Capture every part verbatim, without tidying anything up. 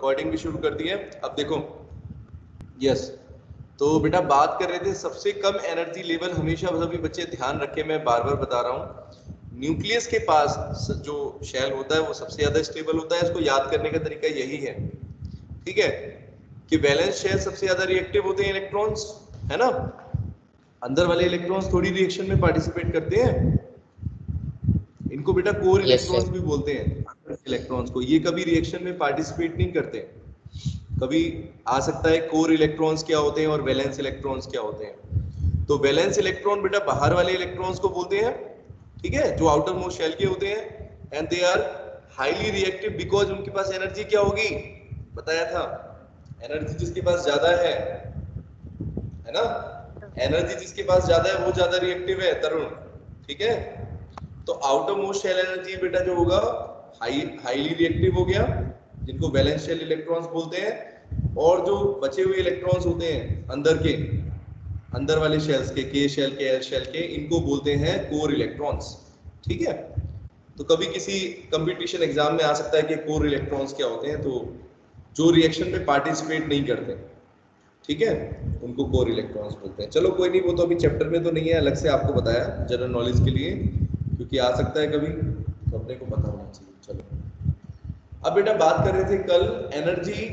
Recording भी शुरू कर दी है। अब देखो, यस, तो बेटा बात कर रहे थे सबसे कम एनर्जी लेवल। हमेशा सभी बच्चे ध्यान रखें, मैं बार बार बता रहा हूँ, न्यूक्लियस के पास जो शेल होता है वो सबसे ज्यादा स्टेबल होता है। इसको याद करने का तरीका यही है, ठीक है, कि वैलेंस शेल सबसे ज्यादा रिएक्टिव होते हैं इलेक्ट्रॉन्स, है ना। अंदर वाले इलेक्ट्रॉन्स थोड़ी रिएक्शन में पार्टिसिपेट करते हैं, इनको बेटा कोर इलेक्ट्रॉन्स भी बोलते हैं इलेक्ट्रॉन्स को। ये कभी रिएक्शन में पार्टिसिपेट नहीं करते। कभी आ सकता है कोर इलेक्ट्रॉन्स क्या होते हैं और वैलेंस इलेक्ट्रॉन्स क्या होते हैं। तो वैलेंस इलेक्ट्रॉन बेटा बाहर वाले इलेक्ट्रॉन्स को बोलते हैं, ठीक है, जो आउटर मोस्ट शेल के होते हैं। And they are highly reactive because उनके पास एनर्जी क्या होगी, बताया था, एनर्जी जिसके पास ज्यादा है है ना, एनर्जी जिसके पास ज्यादा है वो ज्यादा रिएक्टिव है तरुण, ठीक है। तो आउटर मोस्ट शेल एनर्जी बेटा जो होगा हाई हाईली रिएक्टिव हो गया, जिनको वैलेंस शेल इलेक्ट्रॉन्स बोलते हैं। और जो बचे हुए इलेक्ट्रॉन्स होते हैं अंदर के, अंदर वाले शेल्स के, के शेल के, एल शेल के, इनको बोलते हैं कोर इलेक्ट्रॉन्स, ठीक है। तो कभी किसी कंपटीशन एग्जाम में आ सकता है कि कोर इलेक्ट्रॉन्स क्या होते हैं, तो जो रिएक्शन में पार्टिसिपेट नहीं करते, ठीक है, उनको कोर इलेक्ट्रॉन्स बोलते हैं। चलो कोई नहीं, वो तो अभी चैप्टर में तो नहीं है, अलग से आपको बताया जनरल नॉलेज के लिए, क्योंकि आ सकता है कभी, तो अपने को पता होना चाहिए। चलो अब बेटा बात कर रहे थे कल एनर्जी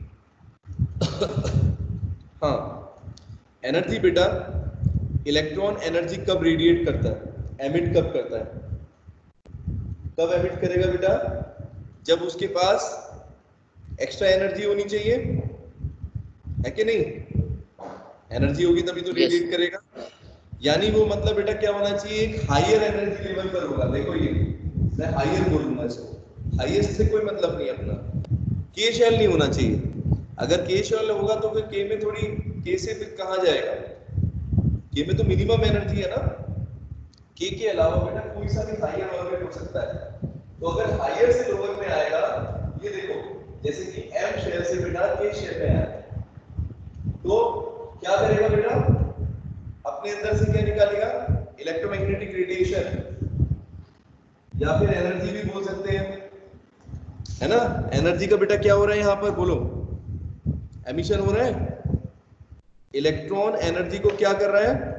हाँ, एनर्जी बेटा, इलेक्ट्रॉन एनर्जी कब रेडिएट करता है, एमिट कब करता है, कब एमिट करेगा बेटा, जब उसके पास एक्स्ट्रा एनर्जी होनी चाहिए, है कि नहीं। एनर्जी होगी तभी तो रेडिएट करेगा। यानी वो मतलब बेटा क्या होना चाहिए, एक हायर एनर्जी लेवल पर होगा। देखो ये मैं हायर बोलूंगा इसको, हाईएस्ट से कोई मतलब नहीं अपना, के शेल नहीं होना चाहिए। अगर के शेल होगा तो फिर के में थोड़ी, के से फिर कहां जाएगा, के में तो मिनिमम एनर्जी है ना। के के अलावा बेटा कोई सा भी हायर ऑर्बिट हो सकता है। तो अगर हायर से लोअर में आएगा, ये देखो जैसे कि एम शेल से बेटा के शेल में आया, तो क्या करेगा बेटा, अपने अंदर से क्या निकालेगा, इलेक्ट्रोमैग्नेटिक रेडिएशन, या फिर एनर्जी भी बोल सकते हैं, है ना। एनर्जी का बेटा क्या हो रहा है यहां पर, बोलो, एमिशन हो रहा है। इलेक्ट्रॉन एनर्जी को क्या कर रहा है,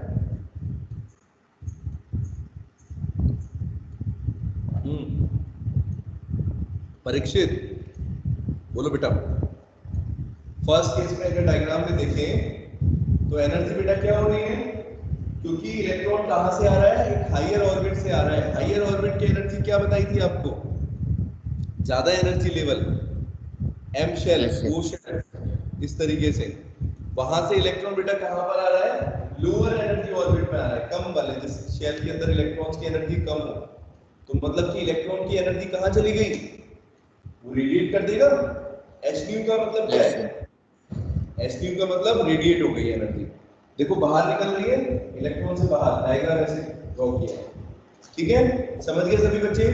हम्म परीक्षित बोलो बेटा। फर्स्ट केस में अगर डायग्राम में देखें तो एनर्जी बेटा क्या हो रही है, क्योंकि इलेक्ट्रॉन कहां से आ रहा है, एक हायर ऑर्बिट से आ रहा है। हायर ऑर्बिट की एनर्जी क्या बताई थी आपको, ज्यादा energy level, M shell, O shell, इस तरीके से। वहां से इलेक्ट्रॉन बेटा कहां पर आ रहा है, लोअर एनर्जी ऑर्बिट में आ रहा है, कम वाले, जिस शेल के अंदर इलेक्ट्रॉन्स की एनर्जी कम हो। तो मतलब कि इलेक्ट्रॉन की एनर्जी कहां चली गई, वो रेडिएट कर देगा। एच न्यू का मतलब क्या है, एच न्यू का मतलब रेडिएट हो गई एनर्जी। देखो बाहर निकल रही है, इलेक्ट्रॉन से बाहर, डायग्राम ऐसे ड्रॉ किया, ठीक है, समझ गए सभी बच्चे।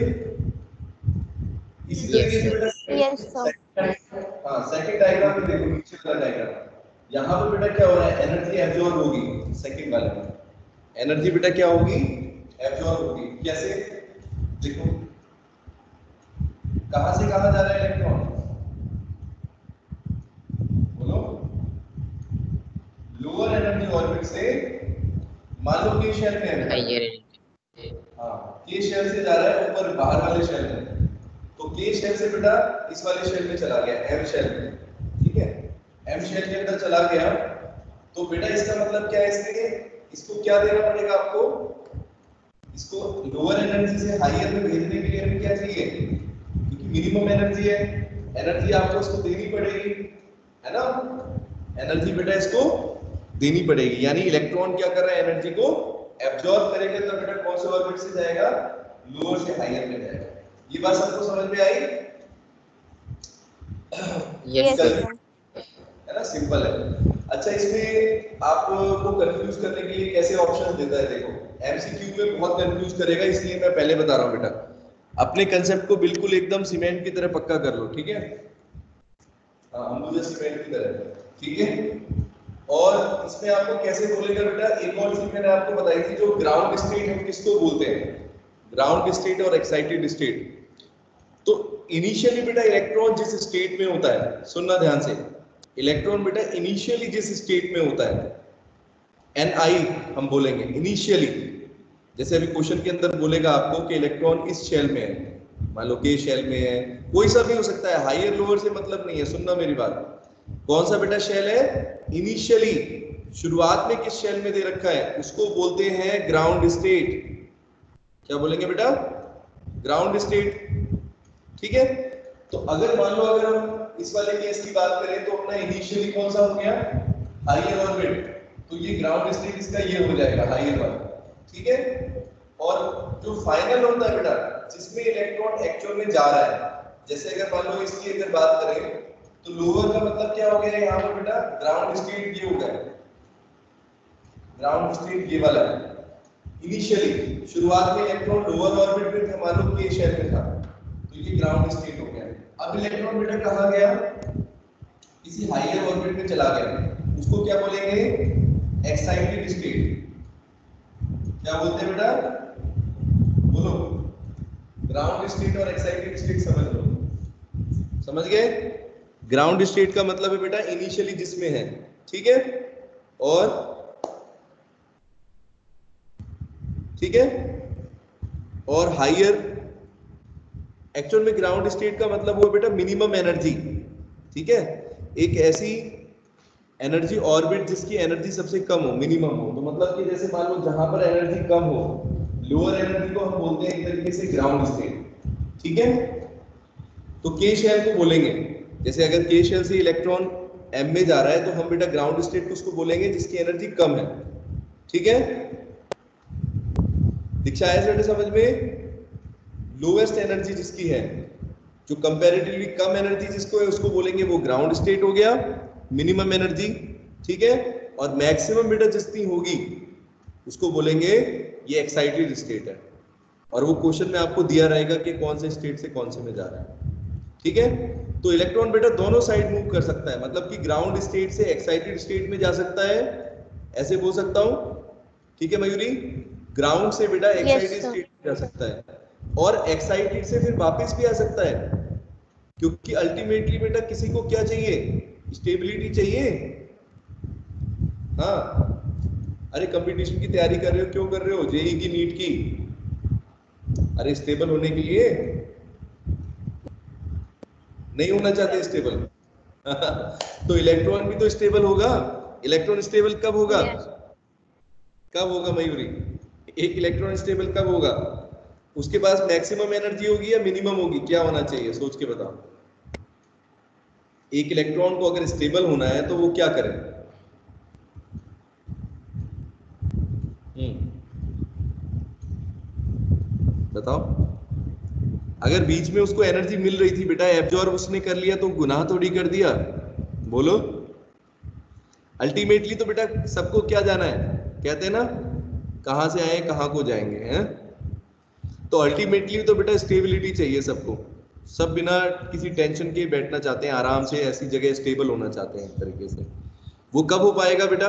इसी तरीके से बेटा हाँ सेकंड डायग्राम में देखो, नीचे वाला डायग्राम, यहाँ पे बेटा क्या हो रहा है, एनर्जी एब्जॉर्ब होगी। सेकंड वाले में एनर्जी बेटा क्या होगी, एब्जॉर्ब होगी। कैसे, देखो कहां से कहां जा रहा है इलेक्ट्रॉन, बोलो, लोअर एनर्जी ऑर्बिट से, मान लो के शेल में है, हाँ के शेल से जा रहा है ऊपर बाहर वाले शेल में, तो के शेल से बेटा इस वाले शेल में चला गया, एम शेल में, ठीक है, एम शेल के अंदर चला गया। तो बेटा इसका मतलब क्या है, इसके इसको क्या देना पड़ेगा आपको, इसको लोअर एनर्जी से हायर में भेजने के लिए हमें क्या चाहिए, क्योंकि मिनिमम एनर्जी है, एनर्जी आपको इसको देनी पड़ेगी, है ना। एनर्जी बेटा इसको देनी पड़ेगी, यानी इलेक्ट्रॉन क्या कर रहा है, एनर्जी को एब्जॉर्ब करेंगे, तो बेटा कौन से ऑर्बिट से जाएगा, लोअर से हायर में जाएगा। ये बात सबको समझ में आई, yes, है ना, सिंपल है। अच्छा इसमें आपको कंफ्यूज करने के लिए कैसे ऑप्शन देता है, देखो एमसीक्यू में बहुत कंफ्यूज करेगा, इसलिए मैं पहले बता रहा हूं बेटा, अपने कंसेप्ट को बिल्कुल एकदम सीमेंट की तरह पक्का कर लो, ठीक है, हाँ अंबुजा सीमेंट की तरह, ठीक है। और इसमें आपको कैसे बोलेगा बेटा, एक और चीज मैंने आपको बताई थी, जो ग्राउंड स्टेट हम किसको बोलते हैं, ग्राउंड स्टेट और एक्साइटेड स्टेट। तो इनिशियली बेटा इलेक्ट्रॉन जिस स्टेट में होता है, सुनना ध्यान से, इलेक्ट्रॉन बेटा इनिशियली जिस स्टेट में होता है, एन आई हम बोलेंगे इनिशियली, जैसे अभी क्वेश्चन के अंदर बोलेगा आपको कि इलेक्ट्रॉन इस शेल में है, मान लो के शेल में है, कोई सा भी हो सकता है, हायर लोअर से मतलब नहीं है, सुनना मेरी बात। कौन सा बेटा शेल है? इनिशियली, शुरुआत में किस शेल में दे रखा है उसको बोलते हैं ग्राउंड स्टेट। क्या बोलेंगे बेटा? Ground state. ठीक है, तो अगर मान लो अगर हम इस वाले केस की बात करें तो अपना इनिशियली कौन सा हो गया? हायर ऑर्बिट, तो ये ग्राउंड स्टेट इसका ये हो जाएगा हायर वाला। ठीक है, और जो फाइनल होता है बेटा जिसमें इलेक्ट्रॉन एक्चुअल में जा रहा है, जैसे अगर मान लो इसकी अगर बात करें तो लोअर का मतलब क्या हो गया यहाँ पर बेटा? ग्राउंड स्टेट ये हो गया, ग्राउंड स्टेट ये वाला है। इनिशियली शुरुआत में इलेक्ट्रॉन लोअर ऑर्बिट में था, मान लो के शेल में था, तो ये ग्राउंड स्टेट हो गया। अब इलेक्ट्रॉन बेटा कहाँ गया? किसी हायर ऑर्बिट में चला गया, उसको क्या बोलेंगे? Excited state. क्या बोलते हैं बेटा? बोलो। ग्राउंड स्टेट और एक्साइटेड स्टेट समझ लो, समझ गए? ग्राउंड स्टेट का मतलब है बेटा इनिशियली जिसमें है, ठीक है, और ठीक है, और हायर, एक्चुअल में ग्राउंड स्टेट का मतलब वो बेटा मिनिमम एनर्जी। ठीक है, एक ऐसी एनर्जी ऑर्बिट जिसकी एनर्जी सबसे कम हो, मिनिमम हो, तो मतलब कि जैसे मान लो जहां पर एनर्जी कम हो, लोअर एनर्जी को हम बोलते हैं एक तरीके से ग्राउंड स्टेट। ठीक है, तो के शेल को बोलेंगे, जैसे अगर के शेल से इलेक्ट्रॉन एम में जा रहा है तो हम बेटा ग्राउंड स्टेट को उसको बोलेंगे जिसकी एनर्जी कम है। ठीक है, दीक्षा आया बेटे समझ में? लोएस्ट एनर्जी जिसकी है, जो कंपैरेटिवली कम एनर्जी जिसको है उसको बोलेंगे वो ग्राउंड स्टेट हो गया, मिनिमम एनर्जी। ठीक है, और मैक्सिमम बेटा जितनी होगी उसको बोलेंगे ये एक्साइटेड स्टेट है, और वो क्वेश्चन में आपको दिया रहेगा कि कौन से स्टेट से कौन से में जा रहा है। ठीक है, तो इलेक्ट्रॉन बेटा दोनों साइड मूव कर सकता है, मतलब कि ग्राउंड स्टेट से एक्साइटेड स्टेट में जा सकता है, ऐसे बोल सकता हूं। ठीक है मयूरी, ग्राउंड से बेटा एक्साइटेड yes, स्टेट में जा सकता है, और एक्साइटेड से फिर वापस भी आ सकता है, क्योंकि अल्टीमेटली बेटा किसी को क्या चाहिए? स्टेबिलिटी चाहिए। हाँ, अरे कंपटीशन की तैयारी कर रहे हो, क्यों कर रहे हो? जेई की, नीट की, अरे स्टेबल होने के लिए नहीं होना चाहते स्टेबल तो इलेक्ट्रॉन भी तो स्टेबल होगा। इलेक्ट्रॉन स्टेबल कब होगा? yes. कब होगा मयूरी? एक इलेक्ट्रॉन स्टेबल कब होगा? उसके पास मैक्सिमम एनर्जी होगी या मिनिमम होगी? क्या होना चाहिए, सोच के बताओ। एक इलेक्ट्रॉन को अगर स्टेबल होना है तो वो क्या करे? हम्म बताओ। अगर बीच में उसको एनर्जी मिल रही थी बेटा, एब्जॉर्ब उसने कर लिया तो गुनाह थोड़ी कर दिया? बोलो। अल्टीमेटली तो बेटा सबको क्या जाना है, कहते हैं ना, कहां से आए कहां को जाएंगे, हैं? तो अल्टीमेटली तो बेटा स्टेबिलिटी चाहिए सबको, सब बिना किसी टेंशन के बैठना चाहते हैं, आराम से ऐसी जगह स्टेबल होना चाहते हैं एक तरीके से। वो कब हो पाएगा बेटा?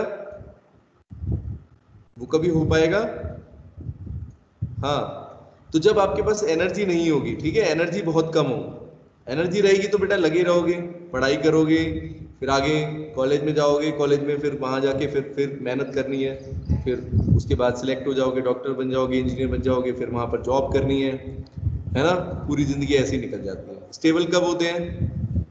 वो कभी हो पाएगा? हाँ, तो जब आपके पास एनर्जी नहीं होगी, ठीक है, एनर्जी बहुत कम हो, एनर्जी रहेगी तो बेटा लगे रहोगे, पढ़ाई करोगे, फिर आगे कॉलेज में जाओगे, कॉलेज में फिर वहां जाके फिर फिर मेहनत करनी है, फिर उसके बाद सिलेक्ट हो जाओगे, डॉक्टर बन जाओगे, इंजीनियर बन जाओगे, फिर वहां पर जॉब करनी है है ना? पूरी जिंदगी ऐसी निकल जाती है। स्टेबल कब होते हैं?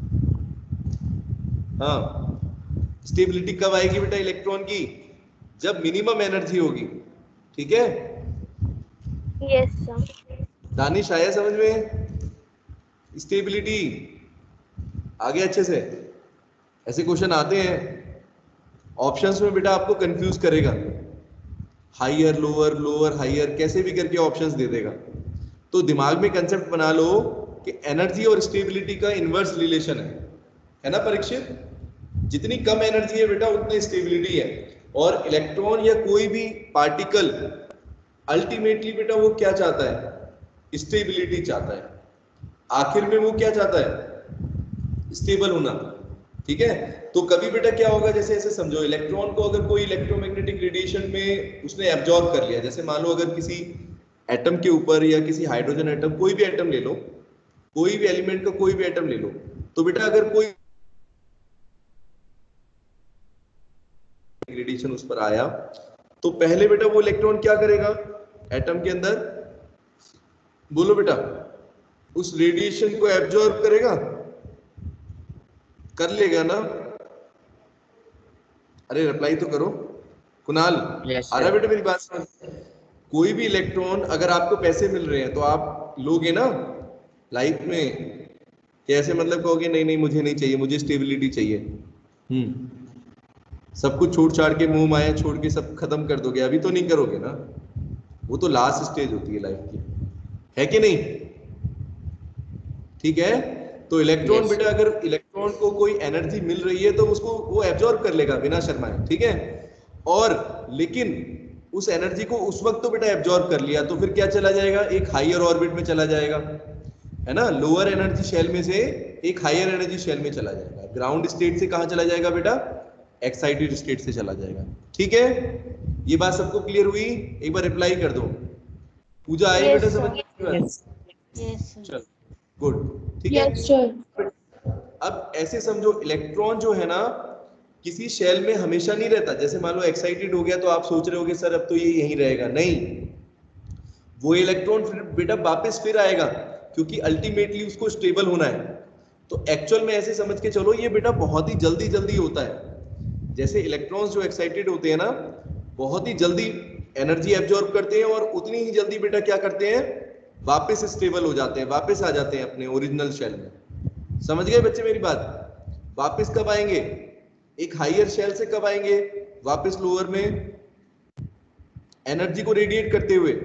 हाँ, स्टेबिलिटी कब आएगी बेटा इलेक्ट्रॉन की? जब मिनिमम एनर्जी होगी। ठीक है, yes, sir. दानिश आया समझ में? स्टेबिलिटी आ गया अच्छे से? ऐसे क्वेश्चन आते हैं ऑप्शंस में बेटा, आपको कंफ्यूज करेगा, हायर लोअर, लोअर हायर, कैसे भी करके ऑप्शंस दे देगा। तो दिमाग में कंसेप्ट बना लो कि एनर्जी और स्टेबिलिटी का इनवर्स रिलेशन है है ना परीक्षित? जितनी कम एनर्जी है बेटा उतनी स्टेबिलिटी है, और इलेक्ट्रॉन या कोई भी पार्टिकल अल्टीमेटली बेटा वो क्या चाहता है? स्टेबिलिटी चाहता है। आखिर में वो क्या चाहता है? स्टेबल होना। ठीक है, तो कभी बेटा क्या होगा, जैसे ऐसे समझो, इलेक्ट्रॉन को अगर कोई इलेक्ट्रोमैग्नेटिक रेडिएशन में उसने एब्जॉर्ब कर लिया, जैसे मान लो अगर किसी एटम के ऊपर या किसी हाइड्रोजन एटम, कोई भी एटम ले लो, कोई भी एलिमेंट का कोई भी एटम ले लो, तो बेटा अगर कोई रेडिएशन उस पर आया तो पहले बेटा वो इलेक्ट्रॉन क्या करेगा एटम के अंदर, बोलो बेटा, उस रेडिएशन को एब्जॉर्ब करेगा, कर लेगा ना? अरे रिप्लाई तो करो कुणाल, Yes, आ रहा sir. बेटा मेरी बात समझ? कोई भी इलेक्ट्रॉन अगर आपको पैसे मिल रहे हैं तो आप लोगे ना लाइफ में? कैसे मतलब कहोगे नहीं नहीं मुझे नहीं चाहिए, मुझे स्टेबिलिटी चाहिए, हम्म सब कुछ छोड़ छाड़ के मुंह माया छोड़ के सब खत्म कर दोगे? अभी तो नहीं करोगे ना, वो तो लास्ट स्टेज होती है लाइफ की, है कि नहीं? ठीक है, तो इलेक्ट्रॉन Yes. बेटा अगर इलेक्ट्रॉन को कोई एनर्जी मिल रही है तो उसको वो एब्जॉर्ब कर लेगा बिना शर्माए, ठीक है? और लेकिन उस एनर्जी को उस वक्त तो बेटा एब्जॉर्ब कर लिया तो फिर क्या चला जाएगा, एक हायर ऑर्बिट में चला जाएगा, है ना? लोअर एनर्जी शेल में से एक हायर एनर्जी शेल में चला जाएगा। ग्राउंड स्टेट से कहां चला जाएगा बेटा? एक्साइटेड स्टेट से चला जाएगा। ठीक है, ये बात सबको क्लियर हुई? एक बार रिप्लाई कर दो। पूजा आई Yes, बेटा sir. समझ में? Yes. Yes, sir. चल गुड, ठीक है। Yes, sir. अब ऐसे समझो इलेक्ट्रॉन जो है ना किसी शेल में हमेशा नहीं रहता। जैसे मान लो एक्साइटेड हो गया तो आप सोच रहे होगे सर अब तो ये यहीं रहेगा, नहीं, वो इलेक्ट्रॉन फिर बेटा वापस फिर आएगा क्योंकि अल्टीमेटली उसको स्टेबल होना है। तो एक्चुअल में ऐसे समझ के चलो ये बेटा बहुत ही जल्दी जल्दी होता है। जैसे इलेक्ट्रॉन्स जो एक्साइटेड होते हैं ना बहुत ही जल्दी एनर्जी एब्जॉर्ब करते हैं और उतनी ही जल्दी बेटा क्या करते हैं, वापस स्टेबल हो जाते हैं, वापस आ जाते हैं अपने ओरिजिनल शेल में। समझ गए बच्चे मेरी बात? वापस कब आएंगे? एक हायर शेल से कब आएंगे वापस लोअर में? एनर्जी को रेडिएट करते हुए,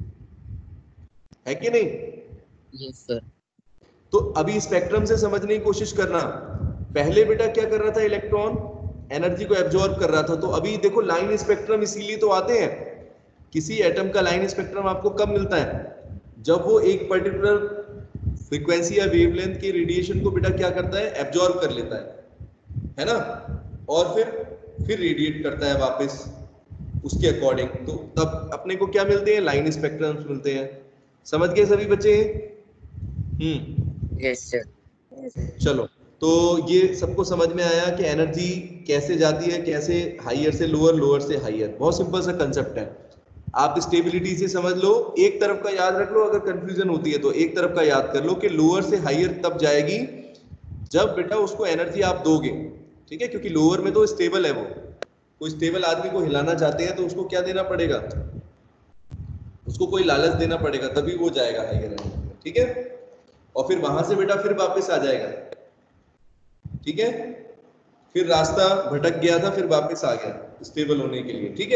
है कि नहीं? Yes, sir. तो अभी स्पेक्ट्रम से समझने की कोशिश करना। पहले बेटा क्या कर रहा था इलेक्ट्रॉन? एनर्जी को एब्जॉर्ब कर रहा था। तो अभी देखो लाइन स्पेक्ट्रम इसीलिए तो आते हैं। किसी एटम का लाइन स्पेक्ट्रम आपको कब मिलता है? जब वो एक पर्टिकुलर फ्रीक्वेंसी या वेवलेंथ के रेडिएशन को बेटा क्या करता है, एब्जॉर्ब कर लेता है, है ना? और फिर फिर रेडिएट करता है वापस उसके अकॉर्डिंग। तो तब अपने को क्या मिलते हैं? लाइन स्पेक्ट्रम्स मिलते हैं। समझ गए सभी बच्चे? हम्म Yes, sir. चलो, तो ये सबको समझ में आया कि एनर्जी कैसे जाती है, कैसे हायर से लोअर, लोअर से हायर। बहुत सिंपल सा कंसेप्ट है। आप स्टेबिलिटी से समझ लो। एक तरफ का याद रख लो, अगर कंफ्यूजन होती है तो एक तरफ का याद कर लो कि लोअर से हायर तब जाएगी जब बेटा उसको एनर्जी आप दोगे, ठीक है? क्योंकि लोअर में तो स्टेबल है वो। कोई स्टेबल आदमी को हिलाना चाहते हैं तो उसको क्या देना पड़ेगा? उसको कोई लालच देना पड़ेगा, तभी वो जाएगा हायर एनर्जी में, ठीक है? और फिर वहां से बेटा फिर वापस आ जाएगा, ठीक है? फिर रास्ता भटक गया था, फिर वापस आ गया स्टेबल होने के लिए, ठीक है?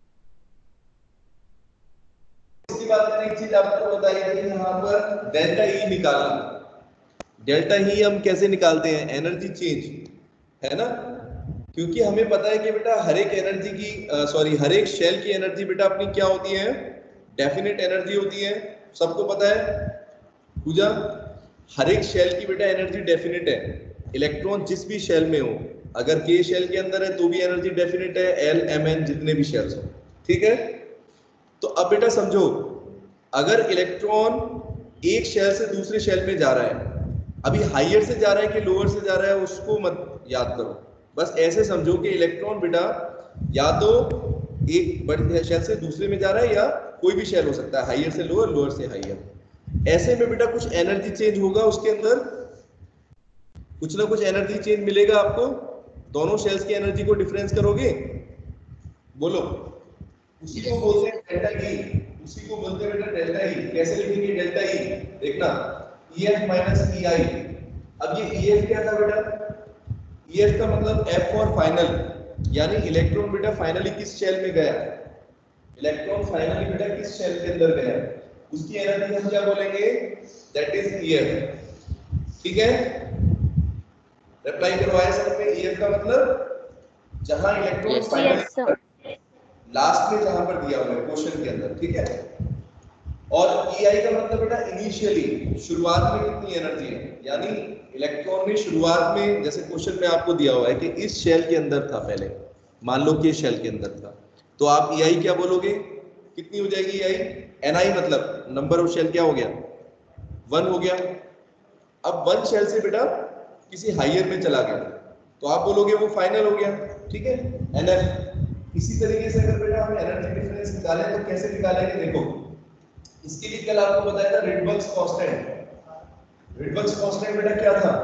इसके बाद मैंने एक चीज आपको बताई थी यहाँ पर, डेल्टा ई निकालना। डेल्टा ई हम कैसे निकालते हैं? एनर्जी चेंज, है ना? क्योंकि हमें पता है कि बेटा हर एक एनर्जी की सॉरी हर एक शेल की एनर्जी बेटा अपनी क्या होती है? डेफिनेट एनर्जी होती है। सबको पता है पूजा? हर एक शेल की बेटा एनर्जी डेफिनेट है। इलेक्ट्रॉन जिस भी शेल में हो, अगर के शेल के अंदर है तो भी एनर्जी डेफिनेट है, एल एम एन जितने भी शेल्स हो, ठीक है? तो अब बेटा समझो, अगर इलेक्ट्रॉन एक शेल से दूसरे शेल में जा रहा है, अभी हायर से जा रहा है कि लोअर से जा रहा है उसको मत याद करो, बस ऐसे समझो कि इलेक्ट्रॉन बेटा या तो एक बड़े शेल से दूसरे में जा रहा है या कोई भी शेल हो सकता है, हायर से लोअर, लोअर से हायर। ऐसे में बेटा कुछ एनर्जी चेंज होगा उसके अंदर, कुछ ना कुछ एनर्जी चेंज मिलेगा आपको। दोनों शेल्स की एनर्जी को डिफरेंस करोगे, बोलो, उसी को बोलते हैं डेल्टा ई। उसी को बोलते हैं बेटा डेल्टा ई। कैसे लिखेंगे डेल्टा ई? देखना, E F minus E I। अब ये E F क्या था बेटा? E F का मतलब F फॉर फाइनल, यानी इलेक्ट्रॉन बेटा फाइनली किस शेल में गया? इलेक्ट्रॉन फाइनली बेटा किस शेल के अंदर गया? उसकी एनर्जी हम क्या बोलेंगे? दैट इज E F, ठीक है? रिप्लाई करो, आया समझ में? E F का मतलब जहां इलेक्ट्रॉन Yes, फाइनली लास्ट में जहां पर दिया हुआ है क्वेश्चन के अंदर, ठीक है? और E I का मतलब बेटा इनिशियली, शुरुआत में कितनी एनर्जी है, यानी इलेक्ट्रॉन ने शुरुआत में, जैसे क्वेश्चन में आपको दिया हुआ है कि इस शेल के अंदर था पहले, मान लो कि इस शेल के अंदर था, तो आप E I क्या बोलोगे? कितनी हो जाएगी E I? N I मतलब नंबर ऑफ शेल क्या हो गया? वन हो गया, अब वन शेल से बेटा किसी हायर में चला गया तो आप बोलोगे वो फाइनल हो गया, ठीक है, एनएफ। इसी तरीके से अगर बेटा हम एनर्जी डिफरेंस निकालें तो कैसे निकालेंगे, देखो इसके लिए कल आपको बताया था रिडबर्ग्स कांस्टेंट। रिडबर्ग्स कांस्टेंट बेटा क्या था,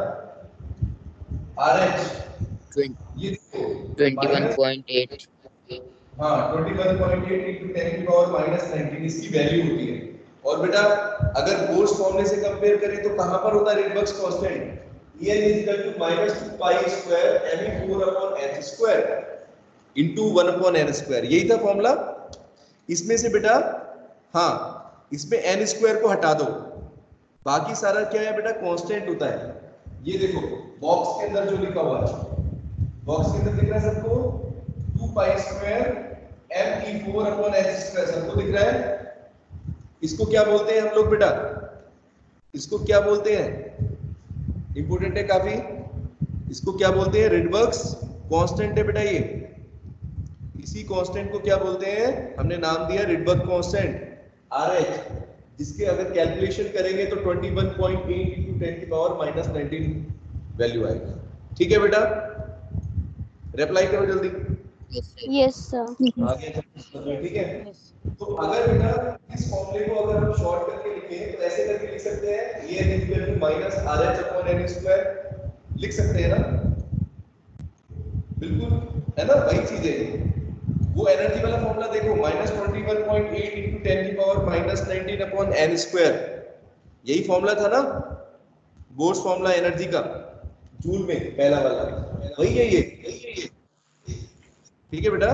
आरएच, ये ट्वेंटी वन पॉइंट एट, हाँ twenty one point eight into ten की पावर माइनस नाइनटीन इसकी वैल्यू होती है। और बेटा अगर बोर्स फॉर्मूले से कंपेयर करें तो कहां पर होता है Rydberg's constant, En is equal to minus two pi square m e four upon h square into one upon n square, यही था फॉर्मूला। इसमें से बेटा हाँ इसमें n स्क्वायर को हटा दो, बाकी सारा क्या है बेटा कांस्टेंट होता है। ये देखो बॉक्स के अंदर जो लिखा हुआ है, बॉक्स के अंदर दिख रहा है सबको, two pi square m e four upon h square सबको दिख रहा है। इसको क्या बोलते हैं हम लोग बेटा, इसको क्या बोलते हैं, इंपोर्टेंट है काफी, इसको क्या बोलते हैं, रिडबर्ग्स कांस्टेंट है बेटा। ये इसी कांस्टेंट को क्या बोलते हैं, हमने नाम दिया रिडबर्ग कांस्टेंट आरएच, जिसके अगर कैलकुलेशन करेंगे तो twenty one point eight into ten की पावर माइनस नाइनटीन वैल्यू आएगी। ठीक है बेटा, रिप्लाई करो जल्दी। Yes sir. आगे ठीक है, तो अगर बेटा इस फॉर्मूले को अगर हम शॉर्ट करके लिखें तो ऐसे करके लिख सकते हैं, ये n equal to minus RH upon n square लिख सकते हैं ना, बिल्कुल है ना, वही चीज है। वो एनर्जी वाला फॉर्मूला देखो, minus twenty one point eight into ten की power minus nineteen upon n square, यही फॉर्मूला था ना बोर्स फॉर्मूला एनर्जी का जूल में, पहला वाला वही है ये, ठीक है बेटा।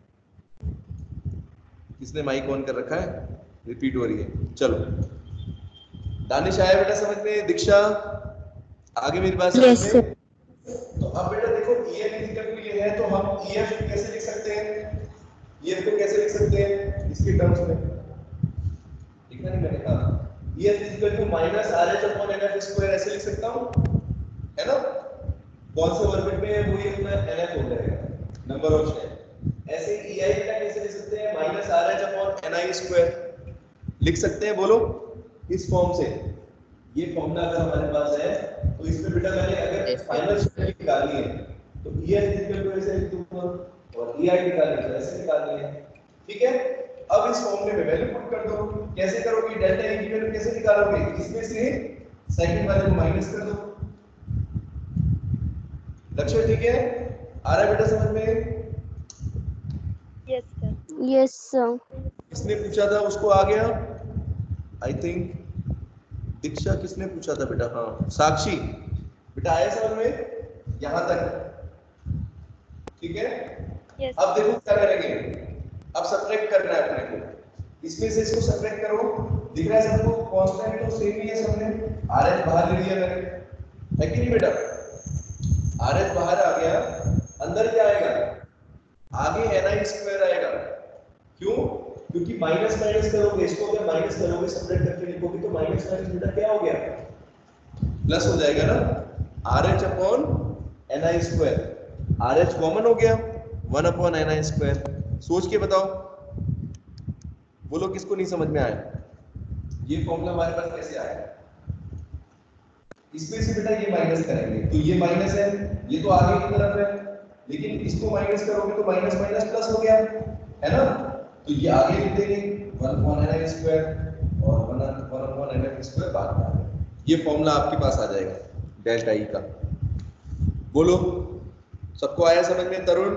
किसने माइक ऑन कर रखा है, रिपीट हो रही है, चलो दानिश आया बेटा समझ में, दीक्षा आगे मेरी बात समझ में। तो अब बेटा देखो ईएफ इक्वल टू ये है, तो हम ईएफ कैसे लिख सकते हैं, ईएफ को कैसे लिख सकते हैं इसके टर्म्स में, लिखना नहीं मैंने कहा, EF equal to minus RH upon NF square ऐसे लिख सकता हूं, है ना, कौन से ऑर्बिट में है वो ये अपना एनएफ हो जाएगा, नंबर ऑफ शेल। ऐसे ईआई का कैसे लिख सकते हैं, minus RH upon NI square लिख सकते हैं, बोलो इस फॉर्म से। ये फॉर्मूला अगर हमारे पास है तो इसमें बेटा मैंने अगर फाइनल शेल निकालनी है तो ईएफ इक्वल टू ऐसे लिख दूंगा और ईआई निकालनी है ऐसे निकालनी है, ठीक है। अब इस फॉर्मूले में वैल्यू पुट कर दो, कैसे करोगे, डेल्टा ई की वैल्यू कैसे निकालोगे, इसमें से सेकंड वाले को माइनस कर दो, लक्ष्य ठीक है, आ रहा है बेटा समझ में। Yes sir. Yes sir. किसने पूछा था उसको आ गया, आई थिंक दीक्षा, किसने पूछा था बेटा, हाँ साक्षी, बेटा आया समझ में यहां तक, ठीक है। yes. अब देखो क्या करेंगे, अब सब्ट्रैक्ट करना है अपने को, इसमें से इसको सब्ट्रैक्ट करो, दिख रहा है सबको कांस्टेंट तो सेम ही है सबने, आरएच बाहर ले लिया मैंने, है कि नहीं बेटा, आरएच बाहर आ गया, अंदर क्या आएगा, आगे ni स्क्वायर आएगा, क्यों, क्योंकि माइनस माइनस करोगे, इसको अगर माइनस करोगे सब्ट्रैक्ट करके लिखोगे तो माइनस माइनस बेटा क्या हो गया, प्लस हो जाएगा ना, RH upon ni square, RH common हो गया, वन अपॉन ni स्क्वायर। सोच के बताओ, बोलो किसको नहीं समझ में आया, ये फॉर्मूला हमारे पास कैसे आया, इसमें से बेटा ये माइनस करेंगे तो ये माइनस है, ये तो आगे की तरफ है, लेकिन इसको माइनस करोगे तो माइनस माइनस प्लस हो गया, है ना, तो ये आगे लिख देंगे वन अपॉन ni स्क्वायर और वन अपॉन nf स्क्वायर बाद में आ गया, ये फॉर्मूला आपके पास आ जाएगा डेल्टा ई का। बोलो सबको आया समझ में, तरुण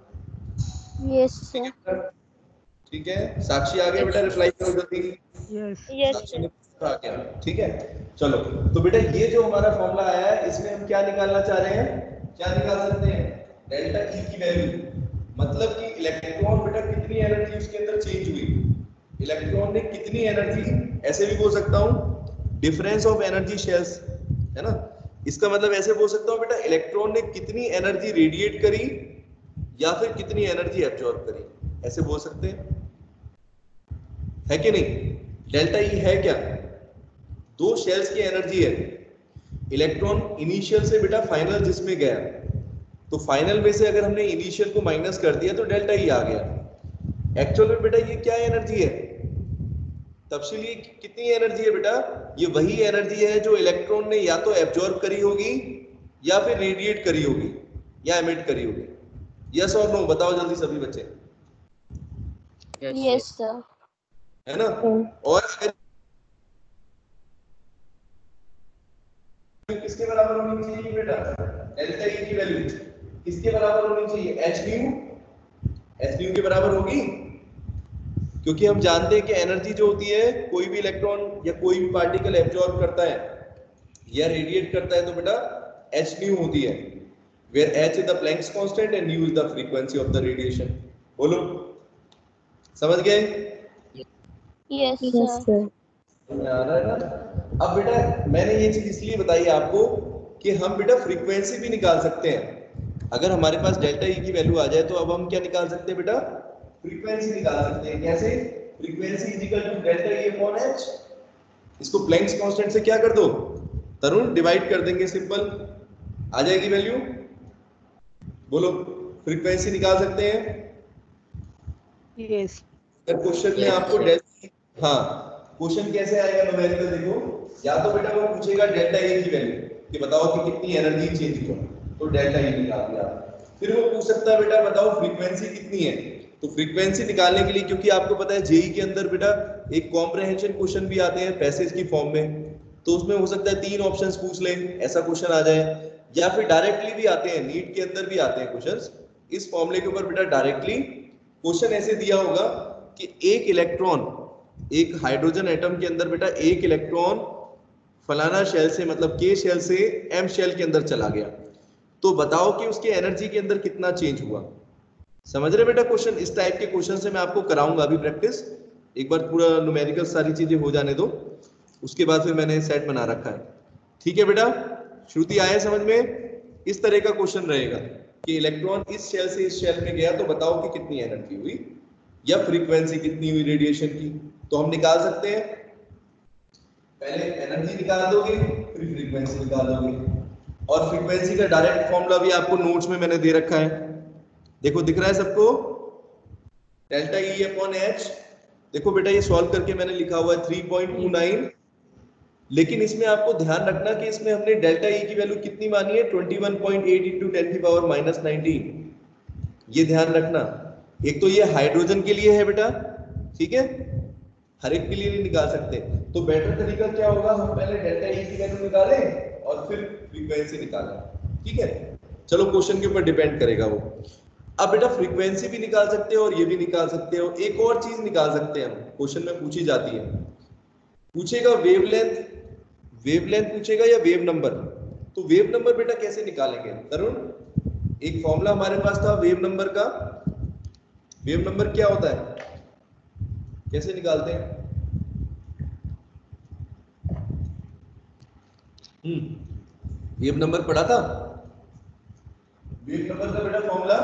यस सर। ठीक है, साक्षी आ गया बेटा, रिप्लाई करो जल्दी। Yes yes sir. आ गया, ठीक है, चलो तो बेटा ये जो हमारा फॉर्मूला आया है इसमें हम क्या निकालना चाह रहे हैं, क्या निकाल सकते हैं, डेल्टा ई की वैल्यू, मतलब कि इलेक्ट्रॉन बेटा कितनी एनर्जी उसके अंदर चेंज हुई, इलेक्ट्रॉन ने कितनी एनर्जी, ऐसे भी बोल सकता हूं डिफरेंस ऑफ एनर्जी शेल्स, है ना, इसका मतलब ऐसे बोल सकता हूं बेटा इलेक्ट्रॉन ने कितनी एनर्जी रेडिएट करी या फिर कितनी एनर्जी एब्जॉर्ब करी, ऐसे बोल सकते हैं, है कि नहीं। डेल्टा ई है क्या, दो शेल्स की एनर्जी है, इलेक्ट्रॉन इनिशियल से बेटा फाइनल जिसमें गया, तो फाइनल में से अगर हमने इनिशियल को माइनस कर दिया तो डेल्टा ई आ गया। एक्चुअल में बेटा ये क्या एनर्जी है, तफसीली कितनी एनर्जी है बेटा, ये वही एनर्जी है जो इलेक्ट्रॉन ने या तो एब्जॉर्ब करी होगी या फिर रेडिएट करी होगी या एमिट करी होगी। यस और नो बताओ जल्दी सभी बच्चे। Yes sir. है ना? और अगर किसके बराबर होनी चाहिए बेटा? डेल्टा ई की वैल्यू किसके बराबर होनी चाहिए? एच न्यू एच न्यू के बराबर होगी, क्योंकि हम जानते हैं कि एनर्जी जो होती है कोई भी इलेक्ट्रॉन या कोई भी पार्टिकल एब्जॉर्ब करता है या रेडिएट करता है तो बेटा एच न्यू होती है, where h is the Planck's constant and nu is the frequency of the radiation। बोलो समझ गए? Yes sir. आ रहा है ना? अब बेटा मैंने ये चीज इसलिए बताई आपको कि हम बेटा फ्रीक्वेंसी भी निकाल सकते हैं। अगर हमारे पास डेल्टा ई की वैल्यू आ जाए तो अब हम क्या निकाल सकते हैं बेटा? फ्रीक्वेंसी निकाल सकते हैं। कैसे? Frequency is equal to delta E upon H. इसको प्लैंक्स कांस्टेंट से क्या कर दो तरुण? डिवाइड कर देंगे, सिंपल आ जाएगी वैल्यू। बोलो फ्रीक्वेंसी निकाल सकते हैं? यस। क्वेश्चन में आपको डेल्टा, हाँ क्वेश्चन कैसे आएगा न्यूमेरिकल देखो, या तो बेटा वो पूछेगा डेल्टा ए की वैल्यू कि बताओ कि कितनी एनर्जी चेंज हुआ, तो डेल्टा ए निकाल दिया। फिर वो पूछ सकता है बेटा बताओ फ्रीक्वेंसी कितनी है, तो फ्रीक्वेंसी निकालने के लिए क्योंकि आपको पता है जेई के अंदर बेटा एक कॉम्प्रहेंशन क्वेश्चन भी आते हैं पैसेज की फॉर्म में, तो उसमें हो सकता है तीन ऑप्शंस पूछ ले ऐसा क्वेश्चन आ जाए, या फिर डायरेक्टली भी आते हैं, नीट के अंदर भी आते हैं क्वेश्चंस इस फॉर्मूले के ऊपर बेटा डायरेक्टली क्वेश्चन ऐसे दिया होगा कि एक इलेक्ट्रॉन, एक हाइड्रोजन एटम के अंदर बेटा एक इलेक्ट्रॉन फलाना शेल से मतलब के शेल से एम शेल के अंदर चला गया, तो बताओ कि उसके एनर्जी के अंदर कितना चेंज हुआ। समझ रहे बेटा क्वेश्चन? इस टाइप के क्वेश्चन से मैं आपको कराऊंगा अभी प्रैक्टिस, एक बार पूरा न्यूमेरिकल सारी चीजें हो जाने दो, उसके बाद फिर मैंने सेट बना रखा है। ठीक है बेटा, श्रुति आए समझ में? इस तरह का क्वेश्चन रहेगा कि इलेक्ट्रॉन इस शेल से इस शेल में गया तो बताओ कि कितनी एनर्जी हुई या फ्रीक्वेंसी कितनी हुई रेडिएशन की। तो हम निकाल सकते हैं, पहले एनर्जी निकाल दोगे फिर फ्रीक्वेंसी निकाल दोगे, और फ्रीक्वेंसी का डायरेक्ट फॉर्मूला भी आपको नोट्स में मैंने दे रखा है, देखो दिख रहा है सबको? Delta E upon H. देखो बेटा ये सॉल्व करके मैंने लिखा हुआ है थ्री पॉइंट टू नाइन, लेकिन इसमें आपको ध्यान रखना कि इसमें हमने डेल्टा ई की वैल्यू कितनी मानी है? Twenty one point eight into ten की पावर माइनस नाइनटीन। ये ध्यान रखना, एक तो ये हाइड्रोजन के लिए है बेटा, ठीक है, हर एक के लिए नहीं निकाल सकते, तो बेटर तरीका क्या होगा, हम पहले डेल्टा ई की वैल्यू निकालें और फिर फ्रीक्वेंसी निकालें। ठीक है, चलो क्वेश्चन के ऊपर डिपेंड करेगा वो। अब बेटा फ्रीक्वेंसी भी निकाल सकते हो और ये भी निकाल सकते हो, एक और चीज निकाल सकते हैं हम, क्वेश्चन में पूछी जाती है, पूछेगा वेवलेंथ, वेवलेंथ पूछेगा या वेव नंबर। तो वेव नंबर बेटा कैसे निकालेंगे तरुण? एक फॉर्मूला हमारे पास था वेव नंबर का, वेव नंबर क्या होता है, कैसे निकालते हैं? हम्म वेव नंबर पढ़ा था? वेव नंबर का बेटा फॉर्मूला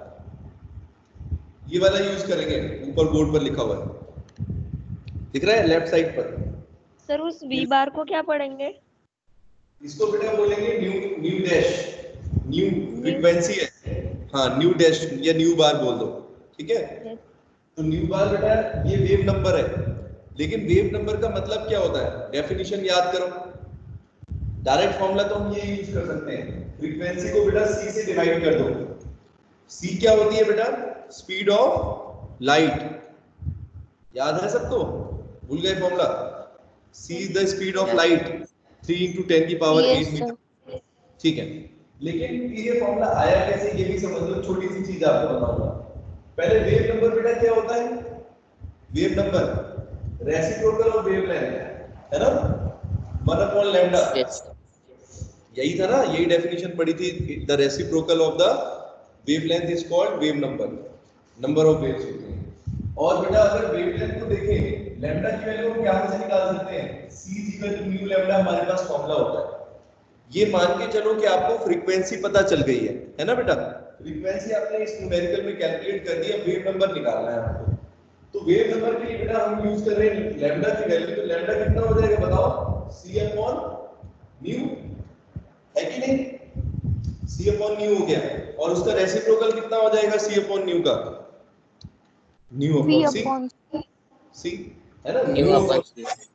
ये वाला यूज करेंगे, ऊपर बोर्ड पर लिखा हुआ है, दिख रहा है लेफ्ट साइड पर। सर उस वी बार को क्या पढ़ेंगे? इसको बेटा बोलेंगे nu nu dash, nu frequency है, हाँ न्यू डैश या न्यू बार बोल दो, ठीक है। तो न्यू बार बेटा ये वेव नंबर है, लेकिन वेव नंबर का मतलब क्या होता है, डेफिनेशन याद करो। डायरेक्ट फॉर्मूला तो हम ये यूज कर सकते हैं, फ्रीक्वेंसी को बेटा सी से डिवाइड कर दो। सी क्या होती है बेटा? स्पीड ऑफ लाइट, याद है सबको? भूल गए formula? C is the speed of light, three into ten की पावर एट मीटर, ठीक है। लेकिन ये फॉर्मूला आया कैसे ये भी समझ लो, छोटी सी चीज आपको बताऊंगा। पहले वेव नंबर बेटा क्या होता है? Wave number reciprocal of wavelength है ना, वन अपॉन लैम्डा, यही था ना, यही डेफिनेशन पढ़ी थी, the reciprocal of the wavelength is called wave number, number of waves होते हैं। और बेटा अगर वेवलेंथ को देखें, लैम्डा की वैल्यू हम यहां से निकाल सकते हैं, c equal to mu lambda हमारे पास फॉर्मूला होता है। ये मान के चलो कि आपको फ्रीक्वेंसी पता चल गई है, है ना बेटा? फ्रीक्वेंसी आपने इस न्यूमेरिकल में कैलकुलेट कर दिया, वेव नंबर निकालना है आपको। तो वेव नंबर के लिए बेटा हम यूज कर रहे हैं लैम्डा की वैल्यू, तो लैम्डा कितना हो जाएगा बताओ? c अपॉन म्यू, है कि नहीं? c अपॉन म्यू हो गया, और उसका रेसिप्रोकल कितना हो जाएगा c अपॉन म्यू का? न्यू अपॉन c, c है ना, न्यू अपॉन